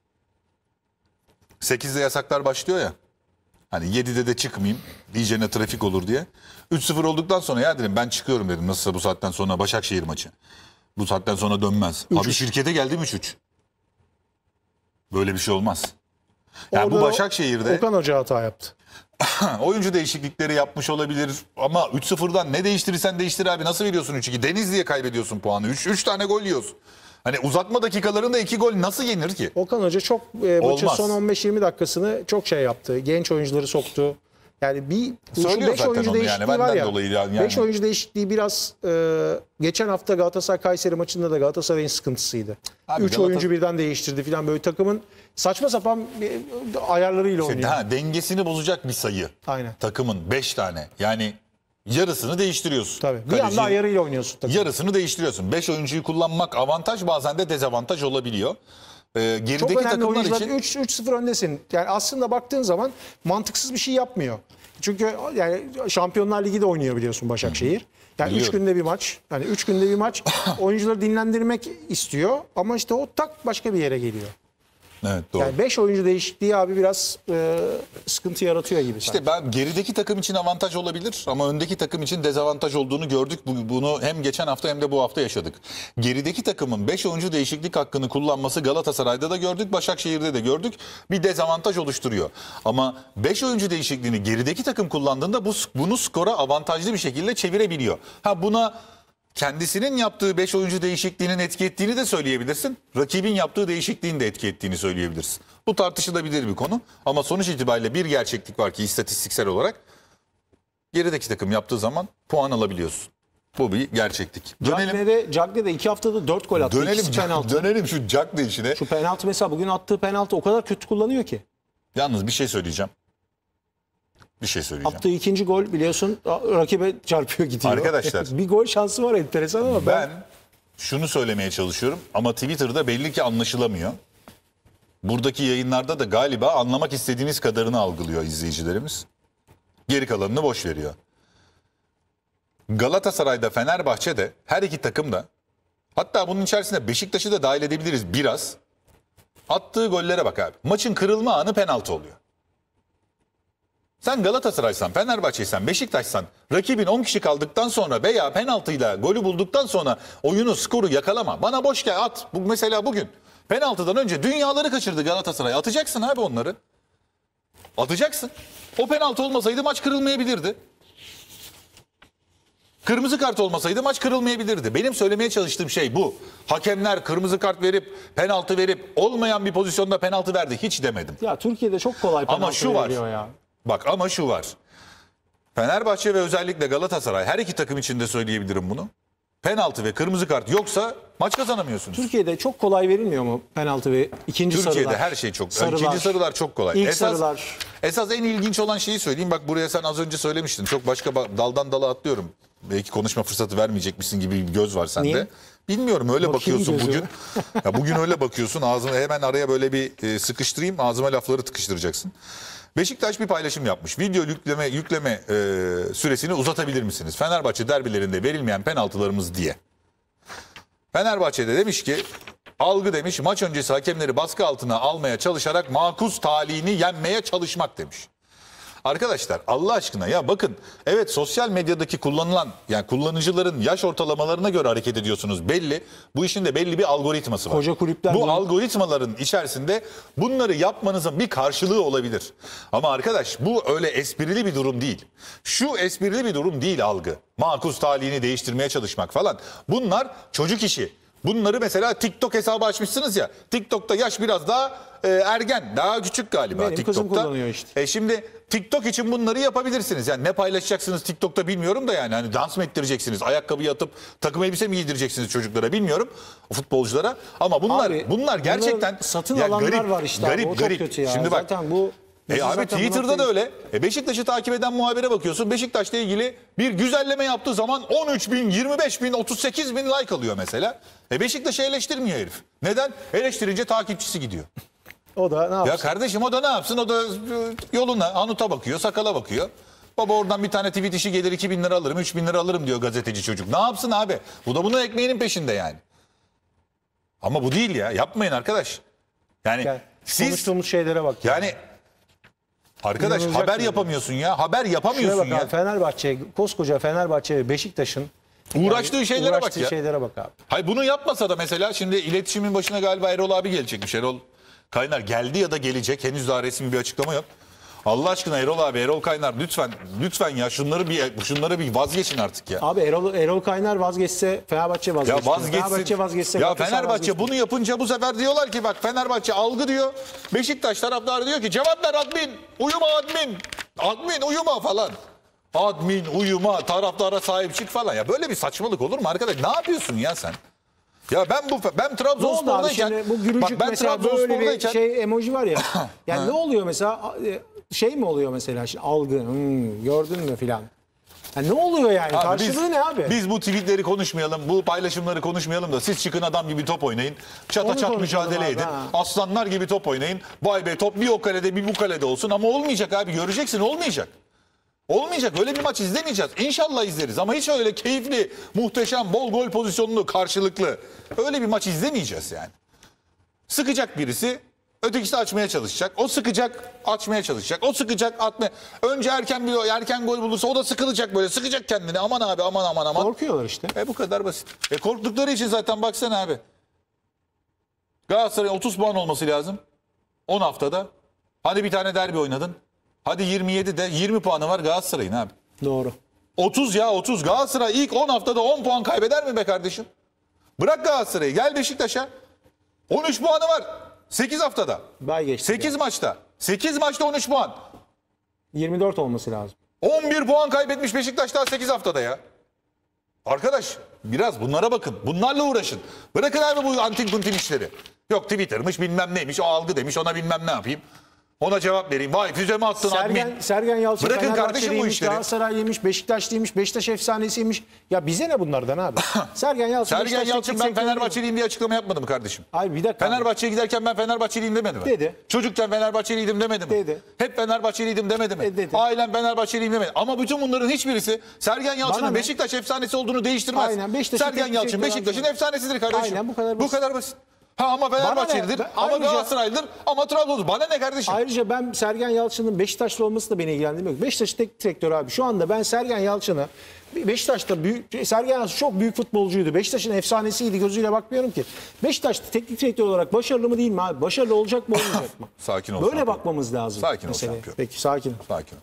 sekizde yasaklar başlıyor ya. Hani yedide de çıkmayayım. İyicene trafik olur diye. üç sıfır olduktan sonra ya dedim ben çıkıyorum dedim. Nasılsa bu saatten sonra Başakşehir maçı. Bu saatten sonra dönmez. üç Abi üç. şirkete geldim üç üç. Böyle bir şey olmaz. Yani bu Orada Başakşehir'de Okan Hoca hata yaptı. oyuncu değişiklikleri yapmış olabilir ama üç sıfırdan ne değiştirirsen değiştir abi. Nasıl veriyorsun üç iki? Denizli'ye kaybediyorsun puanı. üç tane gol yiyorsun. Hani uzatma dakikalarında iki gol nasıl yenir ki? Okan Hoca çok e, maçın Olmaz. son on beş yirmi dakikasını çok şey yaptı. Genç oyuncuları soktu. Yani bir Söylüyor beş zaten oyuncu onu yani, değişikliği benden var ya. dolayı yani. beş oyuncu değişikliği biraz e, geçen hafta Galatasaray Kayseri maçında da Galatasaray'ın sıkıntısıydı. Abi üç Galata- oyuncu birden değiştirdi falan böyle takımın saçma sapan bir, ayarlarıyla oynuyor. Ha, dengesini bozacak bir sayı. Aynen. Takımın beş tane. Yani yarısını değiştiriyorsun. Tabii. Bir Kaleci- anda ayarıyla oynuyorsun takım. Yarısını değiştiriyorsun. beş oyuncuyu kullanmak avantaj bazen de dezavantaj olabiliyor. Ee, gerideki Çok önemli takımlar oyuncular için üç üç sıfır öndesin. Yani aslında baktığın zaman mantıksız bir şey yapmıyor. Çünkü yani Şampiyonlar Ligi de oynuyor biliyorsun Başakşehir. Yani üç Biliyorum. günde bir maç. Yani üç günde bir maç oyuncuları dinlendirmek istiyor ama işte o tak başka bir yere geliyor. evet doğru. Yani beş oyuncu değişikliği abi biraz e, sıkıntı yaratıyor gibi. sanki. İşte ben gerideki takım için avantaj olabilir ama öndeki takım için dezavantaj olduğunu gördük. Bu- Bunu hem geçen hafta hem de bu hafta yaşadık. Gerideki takımın beş oyuncu değişiklik hakkını kullanması Galatasaray'da da gördük, Başakşehir'de de gördük. Bir dezavantaj oluşturuyor. Ama beş oyuncu değişikliğini gerideki takım kullandığında bu bunu skora avantajlı bir şekilde çevirebiliyor. Ha buna kendisinin yaptığı beş oyuncu değişikliğinin etki ettiğini de söyleyebilirsin. Rakibin yaptığı değişikliğin de etki ettiğini söyleyebilirsin. Bu tartışılabilir bir konu. Ama sonuç itibariyle bir gerçeklik var ki istatistiksel olarak gerideki takım yaptığı zaman puan alabiliyorsun. Bu bir gerçeklik. Dönelim. Cagney'de, Cagney de iki haftada dört gol attı. Dönelim, İkisi penaltı. dönelim şu Cagney işine. Şu penaltı mesela bugün attığı penaltı o kadar kötü kullanıyor ki. Yalnız bir şey söyleyeceğim. Bir şey söyleyeceğim. Attığı ikinci gol biliyorsun rakibe çarpıyor gidiyor. Arkadaşlar. Bir gol şansı var enteresan ama ben... Ben şunu söylemeye çalışıyorum ama Twitter'da belli ki anlaşılamıyor. Buradaki yayınlarda da galiba anlamak istediğiniz kadarını algılıyor izleyicilerimiz. Geri kalanını boş veriyor. Galatasaray'da, Fenerbahçe'de her iki takım da, hatta bunun içerisinde Beşiktaş'ı da dahil edebiliriz biraz. Attığı gollere bak abi. Maçın kırılma anı penaltı oluyor. Sen Galatasaray'san, Fenerbahçe'ysen, Beşiktaş'san rakibin on kişi kaldıktan sonra veya penaltıyla golü bulduktan sonra oyunu, skoru yakalama. Bana boş gel at. Bu mesela bugün penaltıdan önce dünyaları kaçırdı Galatasaray. Atacaksın abi onları. Atacaksın. O penaltı olmasaydı maç kırılmayabilirdi. Kırmızı kart olmasaydı maç kırılmayabilirdi. Benim söylemeye çalıştığım şey bu. Hakemler kırmızı kart verip, penaltı verip olmayan bir pozisyonda penaltı verdi. Hiç demedim. Ya Türkiye'de çok kolay penaltı Ama şu var. veriliyor ya. Bak ama şu var. Fenerbahçe ve özellikle Galatasaray, her iki takım için de söyleyebilirim bunu. Penaltı ve kırmızı kart yoksa maç kazanamıyorsunuz. Türkiye'de çok kolay verilmiyor mu penaltı ve ikinci Türkiye'de sarılar? her şey çok. Sarılar. İkinci sarılar çok kolay. İlk esas, sarılar. Esas en ilginç olan şeyi söyleyeyim. Bak buraya sen az önce söylemiştin. Çok başka ba- daldan dala atlıyorum. Belki konuşma fırsatı vermeyecekmişsin gibi bir göz var sende. Niye? Bilmiyorum öyle Bakayım bakıyorsun gözüme. bugün. Ya bugün öyle bakıyorsun. Ağzını hemen araya böyle bir e, sıkıştırayım. Ağzıma lafları tıkıştıracaksın. Beşiktaş bir paylaşım yapmış. Video yükleme yükleme e, süresini uzatabilir misiniz? Fenerbahçe derbilerinde verilmeyen penaltılarımız diye. Fenerbahçe'de demiş ki algı demiş maç öncesi hakemleri baskı altına almaya çalışarak makus talihini yenmeye çalışmak demiş. Arkadaşlar Allah aşkına ya bakın evet sosyal medyadaki kullanılan yani kullanıcıların yaş ortalamalarına göre hareket ediyorsunuz belli. Bu işin de belli bir algoritması var. Koca kulüpler Bu bunu- algoritmaların içerisinde bunları yapmanızın bir karşılığı olabilir. Ama arkadaş bu öyle esprili bir durum değil. Şu esprili bir durum değil algı. Makus talihini değiştirmeye çalışmak falan. Bunlar çocuk işi. Bunları mesela TikTok hesabı açmışsınız ya. TikTok'ta yaş biraz daha e, ergen, daha küçük galiba Benim TikTok'ta. kızım kullanıyor işte. E şimdi TikTok için bunları yapabilirsiniz. Yani ne paylaşacaksınız TikTok'ta bilmiyorum da yani hani dans mı ettireceksiniz, ayakkabıyı atıp takım elbise mi giydireceksiniz çocuklara bilmiyorum, futbolculara. Ama bunlar Abi, bunlar gerçekten satın ya alanlar garip, var işte. Abi, garip, o çok garip. kötü ya. Şimdi bak. Zaten bu E bizi abi zaten Twitter'da buna- da öyle. E Beşiktaş'ı takip eden muhabire bakıyorsun. Beşiktaş'la ilgili bir güzelleme yaptığı zaman on üç bin, yirmi beş bin, otuz sekiz bin like alıyor mesela. E Beşiktaş'ı eleştirmiyor herif. Neden? Eleştirince takipçisi gidiyor. O da ne yapsın? Ya kardeşim o da ne yapsın? O da yoluna, anuta bakıyor, sakala bakıyor. Baba oradan bir tane tweet işi gelir iki bin lira alırım, üç bin lira alırım diyor gazeteci çocuk. Ne yapsın abi? Bu da bunun ekmeğinin peşinde yani. Ama bu değil ya. Yapmayın arkadaş. Yani Yani siz konuştuğumuz şeylere bak. yani arkadaş İnanılacak haber şey. yapamıyorsun ya. Haber Şuraya yapamıyorsun bak ya. abi, Fenerbahçe, koskoca Fenerbahçe ve Beşiktaş'ın Uğraştığı şeylere bak uğraştığı ya. şeylere bak abi. Hayır bunu yapmasa da mesela şimdi iletişimin başına galiba Erol abi gelecekmiş. Erol Kaynar geldi ya da gelecek. Henüz daha resmi bir açıklama yok. Allah aşkına Erol abi, Erol Kaynar lütfen lütfen ya şunları bir şunları bir vazgeçin artık ya. Abi Erol, Erol Kaynar vazgeçse Fenerbahçe vazgeçti. Ya vazgeçsin. Fenerbahçe vazgeçse Ya Galatasaray Fenerbahçe vazgeçti. bunu yapınca bu sefer diyorlar ki bak Fenerbahçe algı diyor. Beşiktaş taraftarı diyor ki cevap ver admin. Uyuma admin. Admin uyuma falan. Admin uyuma taraftara sahip çık falan. Ya böyle bir saçmalık olur mu arkadaş? Ne yapıyorsun ya sen? Ya ben bu ben Ne oldu abi Trabzonspor'dayken şimdi bu gülücük bak ben mesela böyle bir Trabzonspor'dayken şey emoji var ya. Yani ne oluyor mesela e, şey mi oluyor mesela şimdi algı hmm, gördün mü filan. Yani ne oluyor yani Abi karşılığı biz, ne abi? Biz bu tweetleri konuşmayalım, bu paylaşımları konuşmayalım da siz çıkın adam gibi top oynayın. Çata Onu çat konuşalım mücadele abi, edin. ha. Aslanlar gibi top oynayın. Vay be top bir o kalede bir bu kalede olsun ama olmayacak abi göreceksin olmayacak. Olmayacak öyle bir maç izlemeyeceğiz. İnşallah izleriz ama hiç öyle keyifli, muhteşem, bol gol pozisyonlu, karşılıklı. Öyle bir maç izlemeyeceğiz yani. Sıkacak birisi, ötekisi açmaya çalışacak. O sıkacak, açmaya çalışacak. O sıkacak, atmaya. Önce erken bir erken gol bulursa o da sıkılacak böyle. Sıkacak kendini. Aman abi, aman aman aman. Korkuyorlar işte. E bu kadar basit. E korktukları için zaten baksana abi. Galatasaray'ın otuz puan olması lazım. on haftada. Hadi bir tane derbi oynadın. Hadi yirmi yedide yirmi puanı var Galatasaray'ın abi. Doğru. otuz ya otuz. Galatasaray ilk on haftada on puan kaybeder mi be kardeşim? Bırak Galatasaray'ı, gel Beşiktaş'a. on üç puanı var. sekiz haftada. Bay geçti. sekiz maçta. sekiz maçta on üç puan. yirmi dört olması lazım. on bir puan kaybetmiş Beşiktaş daha sekiz haftada ya. Arkadaş biraz bunlara bakın. Bunlarla uğraşın. Bırakın abi bu antin kuntin işleri. Yok Twitter'mış bilmem neymiş. O algı demiş, ona bilmem ne yapayım. Ona cevap vereyim. Vay füzeme attın Sergen, admin. Sergen Yalçın Bırakın kardeşim bu Fenerbahçeliymiş, işleri. Galatasaraylıymış, Beşiktaşlıymış, Beşiktaş efsanesiymiş. Ya bize ne bunlardan abi? Sergen Yalçın. Sergen Beşiktaş Yalçın teknik ben direktörü Fenerbahçeliyim diye açıklama yapmadı mı kardeşim? Abi bir dakika. Fenerbahçe'ye giderken ben Fenerbahçeliyim demedi mi? Dedi. Çocukken Fenerbahçeliydim demedi mi? Dedi. Hep Fenerbahçeliydim demedi mi? E, dedi. Ailem Fenerbahçeliyim demedi. Ama bütün bunların hiçbirisi Sergen Bana Yalçın'ın ne? Beşiktaş efsanesi olduğunu değiştirmez. Aynen, Beşiktaş'ın Sergen teknik Yalçın direktörü Beşiktaş'ın Yalçın. efsanesidir kardeşim. Aynen, bu kadar basit. Bu kadar basit. Ha ama Fenerbahçelidir, Ben- ama ayrıca- Galatasaraylıdır, ama Trabzon'dur. Bana ne kardeşim? Ayrıca ben Sergen Yalçın'ın Beşiktaşlı olması da beni ilgilendirmiyor. Beşiktaş teknik direktörü abi. Şu anda ben Sergen Yalçın'ı Beşiktaş'ta büyük, Sergen Yalçın çok büyük futbolcuydu. Beşiktaş'ın efsanesiydi, gözüyle bakmıyorum ki. Beşiktaş'ta teknik direktör olarak başarılı mı değil mi abi? Başarılı olacak mı olmayacak mı? Sakin ol. Böyle şampiyon. bakmamız lazım. Sakin ol meseleye. şampiyon. Peki sakin ol. Sakin ol.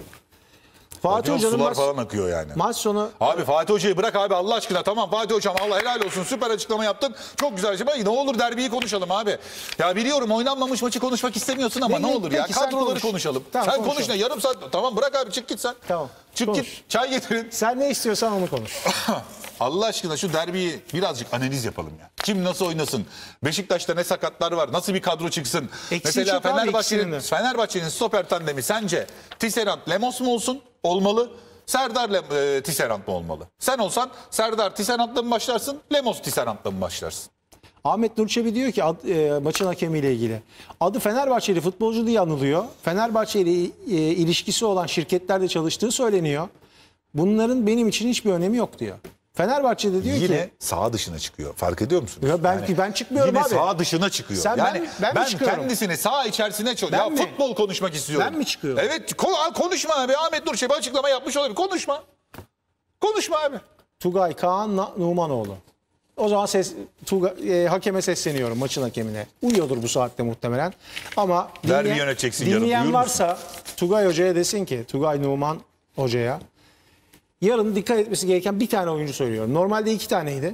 Fatih Hoca'nın Sular maç, falan akıyor yani. maç sonu Abi Fatih Hoca'yı bırak abi Allah aşkına. Tamam Fatih Hocam Allah helal olsun. Süper açıklama yaptın. Çok güzel şey. Ne olur derbiyi konuşalım abi. Ya biliyorum oynanmamış maçı konuşmak istemiyorsun ama Peki, ne olur ya. peki, sen Kadroları konuş. konuşalım. Tamam, sen konuşalım. konuş ne yarım saat. Tamam bırak abi çık git sen. Tamam, Çık konuş. git çay getirin. sen ne istiyorsan onu konuş. Allah aşkına şu derbiyi birazcık analiz yapalım ya. Kim nasıl oynasın? Beşiktaş'ta ne sakatlar var? Nasıl bir kadro çıksın? Eksiği Mesela çok abi, Fenerbahçe'nin ikisinin de. Fenerbahçe'nin stoper tandemi sence Tisserand Lemos mu olsun? Olmalı. Serdar Le- e, Tisserand mı olmalı? Sen olsan Serdar Tisserand'la mı başlarsın? Lemos Tisserand'la mı başlarsın? Ahmet Nurçebi diyor ki ad- e, maçın hakemiyle ilgili. Adı Fenerbahçeli futbolcu diye anılıyor. Fenerbahçe ile e, ilişkisi olan şirketlerde çalıştığı söyleniyor. Bunların benim için hiçbir önemi yok diyor. Fenerbahçe'de diyor Yine ki saha dışına çıkıyor. Fark ediyor musun? Ya ben- ben çıkmıyorum yine abi. saha dışına çıkıyor. Sen- yani ben- ben, ben mi çıkıyorum? kendisini saha içerisine çok Ben ya mi? futbol konuşmak istiyorum. Ben mi çıkıyorum? Evet ko- konuşma abi. Ahmet Nurçebi açıklama yapmış olabilir. Konuşma. Konuşma abi. Tugay Kaan Na- Numanoğlu. O zaman ses, Tugay, e, hakeme sesleniyorum, maçın hakemine. Uyuyordur bu saatte muhtemelen. Ama Derbi dinleyen- yöneteceksin yarın, dinleyen uyur varsa Tugay Hoca'ya desin ki, Tugay Numan Hoca'ya yarın dikkat etmesi gereken bir tane oyuncu söylüyorum. Normalde iki taneydi.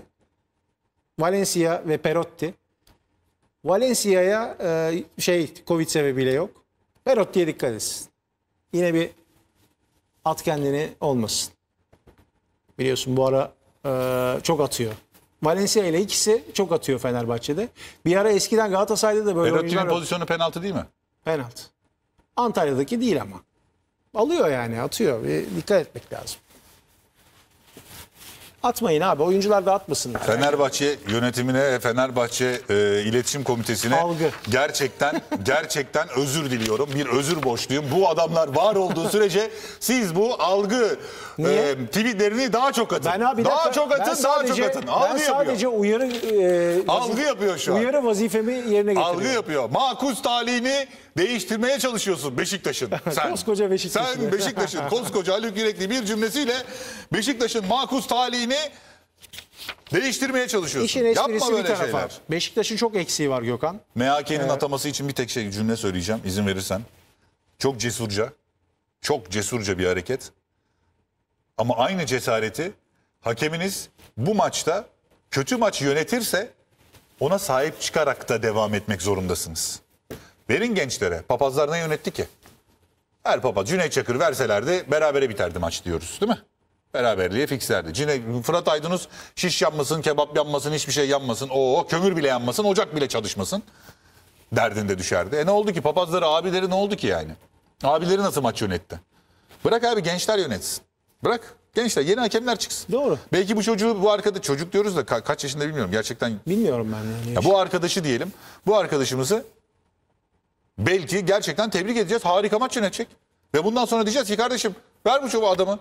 Valencia ve Perotti. Valencia'ya e, şey Covid sebebiyle yok. Perotti'ye dikkat etsin. Yine bir at kendini olmasın. Biliyorsun bu ara e, çok atıyor. Valencia ile ikisi çok atıyor Fenerbahçe'de. Bir ara eskiden Galatasaray'da da böyle Perotti'nin oyuncular pozisyonu penaltı değil mi? penaltı. Antalya'daki değil ama. Alıyor yani, atıyor. Bir dikkat etmek lazım. Atmayın abi. Oyuncular da atmasınlar. Fenerbahçe yönetimine, Fenerbahçe e, iletişim komitesine Algı. gerçekten gerçekten özür diliyorum. Bir özür borçluyum. Bu adamlar var olduğu sürece siz bu algı e, tweetlerini daha çok atın. Ben abi bir daha dakika, çok ben atın, sadece, daha çok atın. Ben Algı sadece yapıyor. uyarı e, Algı yapıyor şu an. Uyarı vazifemi yerine getiriyorum. Algı yapıyor. Makus talihini değiştirmeye çalışıyorsun Beşiktaş'ın. Sen, Koskoca Beşiktaş'ın. Sen Beşiktaş'ın koskoca Haluk Yürekli bir cümlesiyle Beşiktaş'ın makus talihini değiştirmeye çalışıyorsun. İşin esprisi Yapma bir böyle tarafa. şeyler. Beşiktaş'ın çok eksiği var Gökhan. M H K'nin ataması için bir tek şey cümle söyleyeceğim izin verirsen. Çok cesurca, çok cesurca bir hareket. Ama aynı cesareti hakeminiz bu maçta kötü maç yönetirse ona sahip çıkarak da devam etmek zorundasınız. Verin gençlere. Papazlar ne yönetti ki? Her papaz Cüneyt Çakır verselerdi berabere biterdi maç diyoruz değil mi? Beraberliğe fixlerdi. Cüneyt, Fırat Aydınus şiş yanmasın, kebap yanmasın, hiçbir şey yanmasın. O kömür bile yanmasın, ocak bile çalışmasın derdinde düşerdi. E ne oldu ki? Papazları, abileri ne oldu ki yani? Abileri nasıl maç yönetti? Bırak abi gençler yönetsin. Bırak gençler, yeni hakemler çıksın. Doğru. Belki bu çocuğu, bu arkadaş, çocuk diyoruz da ka- kaç yaşında bilmiyorum. Gerçekten Bilmiyorum ben yani. ya bu arkadaşı diyelim. Bu arkadaşımızı belki gerçekten tebrik edeceğiz. Harika maç yönetecek. Ve bundan sonra diyeceğiz ki kardeşim ver bu çocuğu adamı.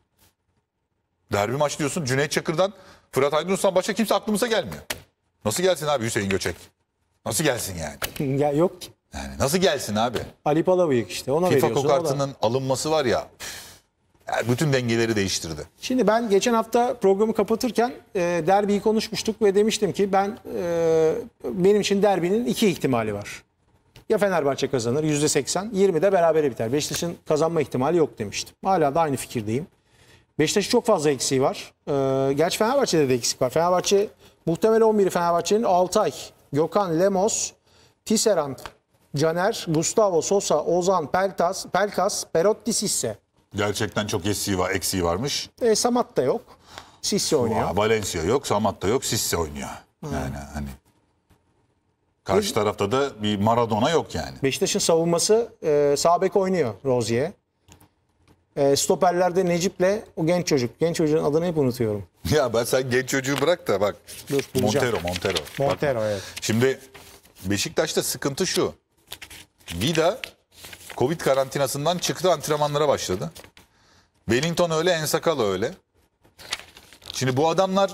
Derbi maç diyorsun. Cüneyt Çakır'dan, Fırat Aydınus'tan başka kimse aklımıza gelmiyor. Nasıl gelsin abi Hüseyin Göçek? Nasıl gelsin yani? Ya yok ki. Yani nasıl gelsin abi? Ali Palabıyık işte, ona FIFA veriyorsun. o da- kokartının alınması var ya. üf, yani bütün dengeleri değiştirdi. Şimdi ben geçen hafta programı kapatırken e, derbiyi konuşmuştuk ve demiştim ki ben e, benim için derbinin iki ihtimali var. Ya Fenerbahçe kazanır yüzde seksen, yirmide berabere biter. Beşiktaş'ın kazanma ihtimali yok demiştim. Hala da aynı fikirdeyim. Beşiktaş'ın çok fazla eksiği var. Ee, gerçi Fenerbahçe'de de eksik var. Fenerbahçe muhtemel on biri Fenerbahçe'nin Altay, Gökhan, Lemos, Tisserand, Caner, Gustavo, Sosa, Ozan, Peltas, Pelkas, Perotti, Sisse. Gerçekten çok eksiği var, eksiği varmış. E, Samat da yok. Sisse oynuyor. Aa, Valencia yok, Samat da yok, Sisse oynuyor. Yani hani karşı tarafta da bir Maradona yok yani. Beşiktaş'ın savunması e, sağ bek oynuyor Rozier. E, stoperlerde Necip'le o genç çocuk. Genç çocuğun adını hep unutuyorum. Ya ben sen genç çocuğu bırak da bak. Dur, bulacağım. Montero, Montero. Montero, Bak, evet. Şimdi Beşiktaş'ta sıkıntı şu. Vida Covid karantinasından çıktı, antrenmanlara başladı. Wellington öyle, Ensakala öyle. Şimdi bu adamlar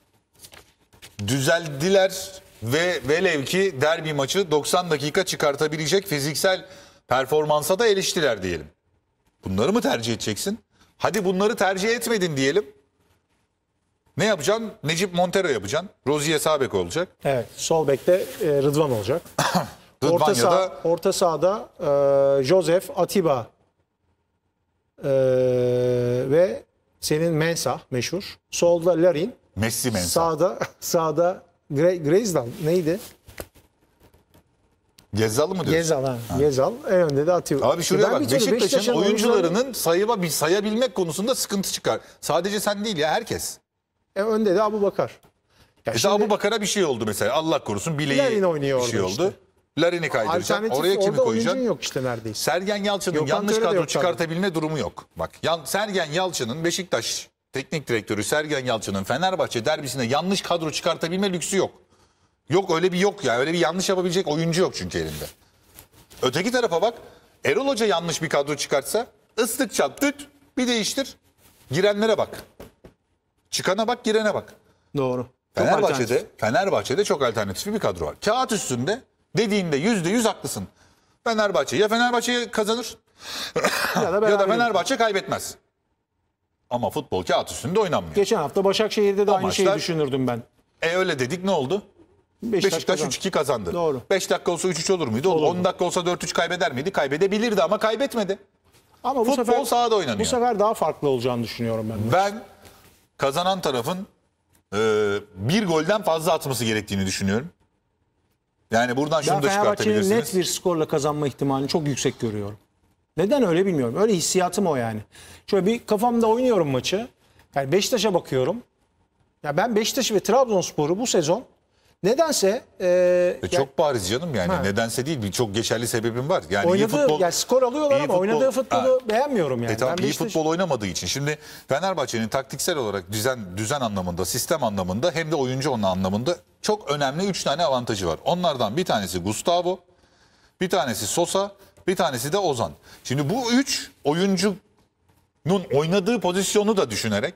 düzeldiler ve velev ki derbi maçı doksan dakika çıkartabilecek fiziksel performansa da eriştiler diyelim. Bunları mı tercih edeceksin? Hadi bunları tercih etmedin diyelim. Ne yapacaksın? Necip Montero yapacaksın. Rozier sağ bek olacak. Evet. Sol bekte e, Rıdvan olacak. Rıdvan orta, ya sağ, da orta sahada e, Josef, Atiba e, ve senin Mensah meşhur. Solda Larin. Messi Mensah. Sağda sağda Gre Grezdal neydi? Gezzal'ı mı diyorsun? Gezal ha. Gezal. En önde de Atiba. Abi şuraya Ben bak. bir türlü Beşiktaş'ın Beşiktaş'ın oyuncularının sayıba bir sayabilmek konusunda sıkıntı çıkar. Sadece sen değil ya, herkes. E, önde de Abubakar. Ya Mesela şimdi Abubakar'a bir şey oldu mesela. Allah korusun bileği Larin oynuyor bir şey orada oldu. işte. Larin'i kaydıracaksın. alternatif Oraya kimi orada oyuncun koyacaksın? yok işte neredeyse. Sergen Yalçın'ın Gökhan yanlış Töre de kadro yok çıkartabilme durumu yok. Bak Yan- Sergen Yalçın'ın Beşiktaş teknik direktörü Sergen Yalçın'ın Fenerbahçe derbisinde yanlış kadro çıkartabilme lüksü yok. Yok öyle bir yok ya. Öyle bir yanlış yapabilecek oyuncu yok çünkü elinde. Öteki tarafa bak. Erol Hoca yanlış bir kadro çıkartsa ıslık çal, tüt, bir değiştir. Girenlere bak. Çıkana bak, girene bak. Doğru. Çok Fenerbahçe'de alternatif. Fenerbahçe'de çok alternatifli bir kadro var. Kağıt üstünde dediğinde yüzde yüz haklısın. Fenerbahçe ya Fenerbahçe kazanır ya da, ya da beraber Fenerbahçe kaybetmez. Ama futbol kağıt üstünde oynanmıyor. Geçen hafta Başakşehir'de de O aynı şeyi maçlar- düşünürdüm ben. E öyle dedik, ne oldu? Beşiktaş, Beşiktaş kazandı. üç iki kazandı. Doğru. beş dakika olsa üç üç olur muydu? Olur. on dakika olsa dört üç kaybeder miydi? Kaybedebilirdi ama kaybetmedi. Ama bu Futbol sefer sahada oynanıyor. Bu sefer daha farklı olacağını düşünüyorum ben. Ben kazanan tarafın e, bir golden fazla atması gerektiğini düşünüyorum. Yani buradan şunu Ben da Fenerbahçe'nin çıkartabilirsiniz. net bir skorla kazanma ihtimalini çok yüksek görüyorum. Neden öyle bilmiyorum. Öyle hissiyatım o yani. Şöyle bir kafamda oynuyorum maçı. Yani Beşiktaş'a bakıyorum. Ya ben Beşiktaş'ı ve Trabzonspor'u bu sezon nedense e, E çok bariz canım yani. Ha. Nedense değil, bir çok geçerli sebebim var. Yani iyi oynadığı, futbol, yani skor alıyorlar iyi ama futbol- oynadığı futbolu Ha. beğenmiyorum yani. E tamam, Ben iyi Beşiktaş- futbol oynamadığı için. Şimdi Fenerbahçe'nin taktiksel olarak düzen düzen anlamında, sistem anlamında hem de oyuncu onun anlamında çok önemli üç tane avantajı var. Onlardan bir tanesi Gustavo, bir tanesi Sosa, bir tanesi de Ozan. Şimdi bu üç oyuncunun oynadığı pozisyonu da düşünerek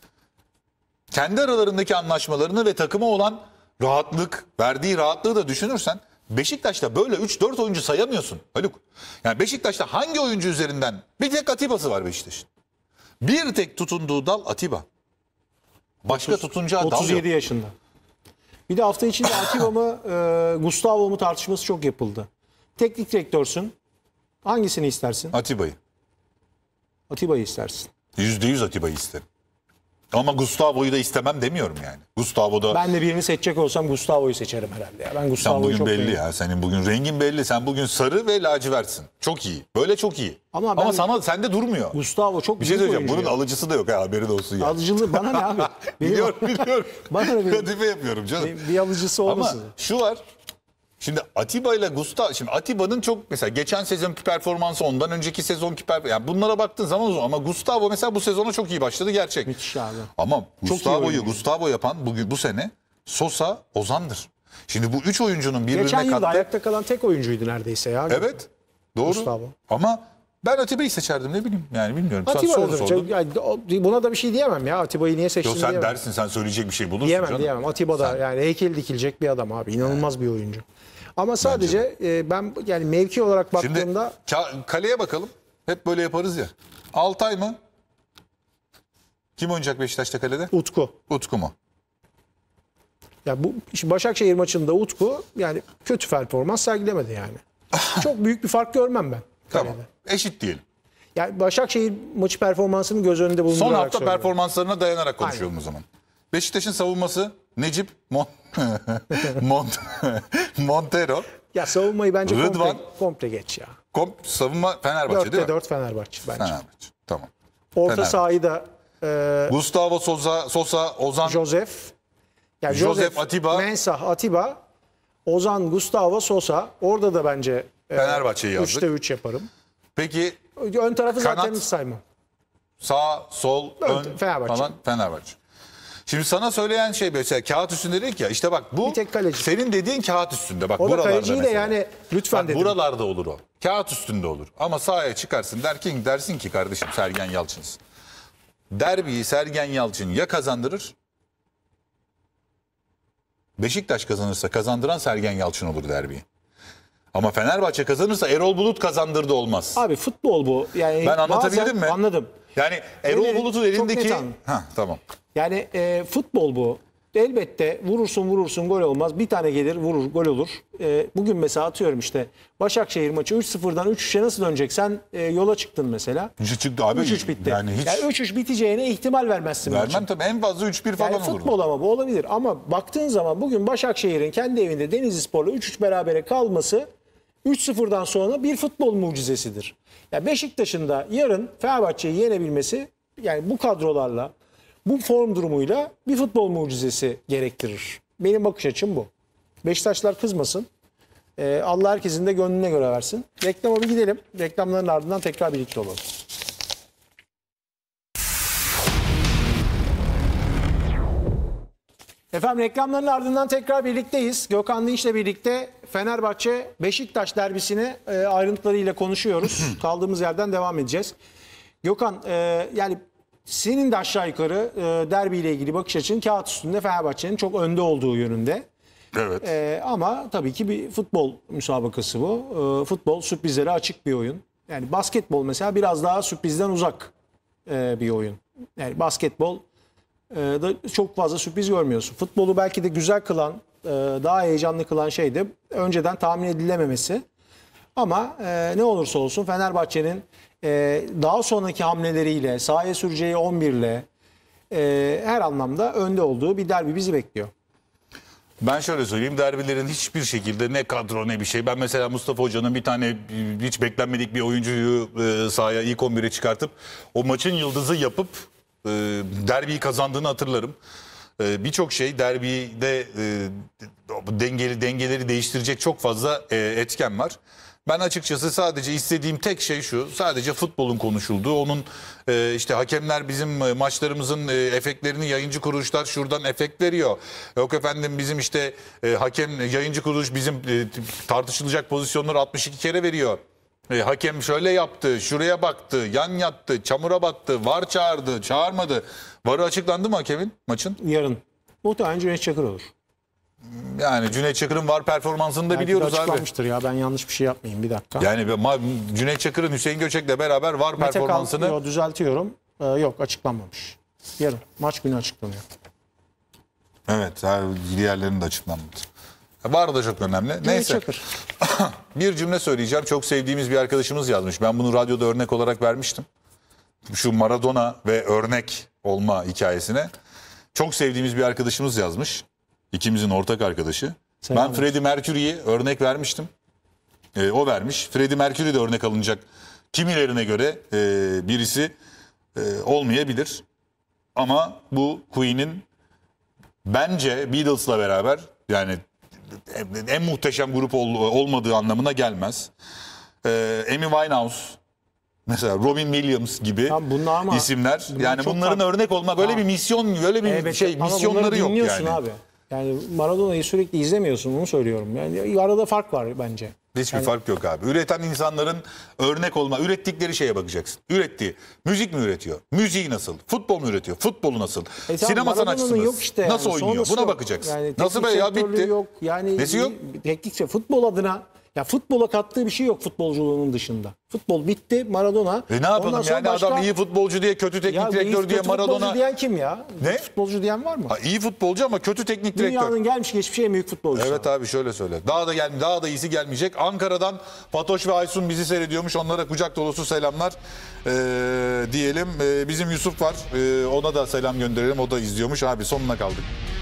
kendi aralarındaki anlaşmalarını ve takıma olan rahatlık, verdiği rahatlığı da düşünürsen Beşiktaş'ta böyle üç dört oyuncu sayamıyorsun Haluk. Yani Beşiktaş'ta hangi oyuncu üzerinden? Bir tek Atiba'sı var Beşiktaş'ın. Bir tek tutunduğu dal Atiba. Başka tutunacağı dal otuz yedi yok. yaşında. Bir de hafta içinde Atiba mı e, Gustavo mu tartışması çok yapıldı. Teknik direktörsün. Hangisini istersin? Atiba'yı. Atiba'yı istersin. Yüzde yüz Atiba'yı isterim. Ama Gustavo'yu da istemem demiyorum yani. Gustavo da Ben de birini seçecek olsam Gustavo'yu seçerim herhalde. Ya. Ben sen Gustavo'yu bugün çok belli beğeniyorum. ya. Senin bugün rengin belli. Sen bugün sarı ve lacivertsin. Çok iyi. Böyle çok iyi. Ama Ama, ben- sana sende durmuyor. Gustavo çok Bir şey büyük söyleyeceğim. oyuncu Bunun ya. alıcısı da yok ha, haberin olsun ya. Alıcılığı bana ne abi? Benim, Biliyorum biliyorum. Bana ne benim? Kadife yapıyorum canım. bir, bir alıcısı Ama olmasın. şu var. Şimdi Atiba ile Gustavo, şimdi Atiba'nın çok mesela geçen sezonki performansı, ondan önceki sezonki performansı, yani bunlara baktığın zaman uzun, ama Gustavo mesela bu sezona çok iyi başladı, gerçek. Müthiş abi. Ama iyi Gustavo'yu oyuncu. Gustavo yapan bugün bu sene Sosa, Ozan'dır. Şimdi bu üç oyuncunun birbirine Geçen yılda kattı. ayakta kalan tek oyuncuydu neredeyse ya. Evet. Doğru. Gustavo. Ama ben Atiba'yı seçerdim, ne bileyim. Yani bilmiyorum. Sen Atiba soru da- sordun. yani o- buna da bir şey diyemem ya. Atiba'yı niye seçtin Yok sen diyemem. dersin, sen söyleyecek bir şey bulursun Diyemem canım. diyemem. Atiba da Sen- yani heykel dikilecek bir adam abi. İnanılmaz bir oyuncu. Ama sadece e, ben yani mevki olarak Şimdi baktığımda ka- kaleye bakalım. Hep böyle yaparız ya. Altay mı? Kim oynayacak Beşiktaş'ta kalede? Utku. Utku mu? Ya bu şimdi Başakşehir maçında Utku yani kötü performans sergilemedi yani. Çok büyük bir fark görmem ben. Tamam. kalede. Eşit diyelim. Yani Başakşehir maçı performansını göz önünde bulundurarak Son hafta söylüyorum. performanslarına dayanarak konuşuyorum o zaman. Beşiktaş'ın savunması Necip Mon Mont Montero. Ya savunmayı bence Rıdvan. komple, komple geç ya. Kom savunma Fenerbahçe değil dörtte mi? dört Fenerbahçe bence. Fenerbahçe. Tamam. Orta Fenerbahçe. sahayı da e, Gustavo Sosa, Sosa, Ozan, Josef. Yani Josef Atiba. Mensah, Atiba. Ozan, Gustavo, Sosa. Orada da bence e, Fenerbahçe'yi yazdık. üçte üç yaparım. Peki Ön tarafı zaten Kanat. hiç saymam. sağ, sol, Ön- ön Fenerbahçe. falan Fenerbahçe. Şimdi sana söyleyen şey mesela kağıt üstünde dedik ya, işte bak bu Bir tek kaleci. senin dediğin kağıt üstünde. Bak O da buralarda kaleciyi de mesela. yani lütfen Bak, dedim. buralarda olur o. Kağıt üstünde olur. Ama sahaya çıkarsın derkin, dersin ki kardeşim Sergen Yalçın'sın. Derbiyi Sergen Yalçın ya kazandırır. Beşiktaş kazanırsa kazandıran Sergen Yalçın olur derbiyi. Ama Fenerbahçe kazanırsa Erol Bulut kazandırdı olmaz. Abi futbol bu. Yani Ben anlatabildim bazen- mi? Anladım. Yani Erol Öyle- Bulut'un çok net elindeki... anladım. Ha tamam. Yani e, futbol bu. Elbette vurursun vurursun gol olmaz. Bir tane gelir vurur gol olur. E, bugün mesela atıyorum işte Başakşehir maçı üç sıfırdan üç üçe nasıl dönecek? Sen e, yola çıktın mesela. Üç çıktı abi. üç üç bitti. Yani hiç Yani üç üç biteceğine ihtimal vermezsin. vermem maçın. tabii. En fazla üç bir falan Yani olur. futbol ama bu olabilir. Ama baktığın zaman bugün Başakşehir'in kendi evinde Denizlispor'la üç üç berabere kalması üç sıfırdan sonra bir futbol mucizesidir. Ya Beşiktaş'ın da yarın Fenerbahçe'yi yenebilmesi yani bu kadrolarla, bu form durumuyla bir futbol mucizesi gerektirir. Benim bakış açım bu. Beşiktaşlar kızmasın. Ee, Allah herkesin de gönlüne göre versin. Reklama bir gidelim. Reklamların ardından tekrar birlikte olalım. Efendim reklamların ardından tekrar birlikteyiz. Gökhan Dinç'le birlikte Fenerbahçe Beşiktaş derbisini e, ayrıntılarıyla konuşuyoruz. Kaldığımız yerden devam edeceğiz. Gökhan e, yani senin de aşağı yukarı e, derbiyle ilgili bakış açın kağıt üstünde Fenerbahçe'nin çok önde olduğu yönünde. Evet. E, ama tabii ki bir futbol müsabakası bu. E, futbol sürprizlere açık bir oyun. Yani basketbol mesela biraz daha sürprizden uzak e, bir oyun. Yani basketbol e, da çok fazla sürpriz görmüyorsun. Futbolu belki de güzel kılan, e, daha heyecanlı kılan şey de önceden tahmin edilememesi. Ama e, ne olursa olsun Fenerbahçe'nin e, daha sonraki hamleleriyle, sahaya süreceği on birle e, her anlamda önde olduğu bir derbi bizi bekliyor. Ben şöyle söyleyeyim, derbilerin hiçbir şekilde ne kadro ne bir şey. Ben mesela Mustafa Hoca'nın bir tane hiç beklenmedik bir oyuncuyu e, sahaya ilk on bire çıkartıp o maçın yıldızı yapıp e, derbiyi kazandığını hatırlarım. E, Birçok şey derbide e, dengeli dengeleri değiştirecek çok fazla e, etken var. Ben açıkçası sadece istediğim tek şey şu. Sadece futbolun konuşulduğu. Onun e, işte hakemler bizim e, maçlarımızın e, efektlerini yayıncı kuruluşlar şuradan efekt veriyor. Yok efendim bizim işte e, hakem yayıncı kuruluş bizim e, tartışılacak pozisyonları altmış iki kere veriyor. E, hakem şöyle yaptı, şuraya baktı, yan yattı, çamura battı, var çağırdı, çağırmadı. Varı açıklandı mı hakemin maçın? Yarın muhtemelen Cüneyt Çakır olur. Yani Cüneyt Çakır'ın var performansını da Belki de biliyoruz abi. açıklanmıştır ya ben yanlış bir şey yapmayayım bir dakika. Yani ma- Cüneyt Çakır'ın Hüseyin Göçek'le beraber var Mete performansını... Kal- yo, düzeltiyorum. Ee, yok açıklanmamış. Yarın maç günü açıklanıyor. Evet, her diğerlerinin de açıklanmadı. Var da çok önemli. Cüneyt Neyse. Çakır. Bir cümle söyleyeceğim. Çok sevdiğimiz bir arkadaşımız yazmış. Ben bunu radyoda örnek olarak vermiştim. Şu Maradona ve örnek olma hikayesine. Çok sevdiğimiz bir arkadaşımız yazmış. İkimizin ortak arkadaşı. Selam Ben Freddie Mercury'yi örnek vermiştim. Ee, o vermiş. Freddie Mercury de örnek alınacak. Kimilerine göre e, birisi e, olmayabilir. Ama bu Queen'in bence Beatles'la beraber yani en muhteşem grup ol, olmadığı anlamına gelmez. Ee, Amy Winehouse, mesela Robin Williams gibi Tamam, bunlar ama- isimler. bunlar Yani çok bunların farklı. örnek olma böyle Tamam. bir misyon, böyle bir Evet, şey ama misyonları bunları yok dinliyorsun yani. abi. Yani Maradona'yı sürekli izlemiyorsun onu söylüyorum. Yani arada fark var bence. Hiçbir fark yok abi. Üreten insanların örnek olma, ürettikleri şeye bakacaksın. Ürettiği. Müzik mi üretiyor? Müziği nasıl? Futbol mu üretiyor? Futbolu nasıl? E tamam, Sinema Maradona'nın sanatçısı mı? yok işte Nasıl yani. oynuyor? Sonrası Buna yok. bakacaksın. Yani Nasıl be teknik ya sektörlüğü bitti. Yok. Yani Nesi yok? teknik futbol adına Ya futbola kattığı bir şey yok futbolculuğunun dışında. Futbol bitti, Maradona. E ne yapalım Ondan sonra yani başka- adam iyi futbolcu diye kötü teknik Ya direktör iyi diye kötü Maradona. futbolcu diyen kim ya? Ne? Futbolcu diyen var mı? Ha, iyi futbolcu ama kötü teknik direktör. Dünyanın gelmiş geçmiş en büyük futbolcusu. Evet abi şöyle söyle. Daha da gel daha da iyisi gelmeyecek. Ankara'dan Fatoş ve Aysun bizi seyrediyormuş. Onlara kucak dolusu selamlar ee, diyelim. Ee, bizim Yusuf var. Ee, ona da selam gönderelim. O da izliyormuş. Abi sonuna kaldık.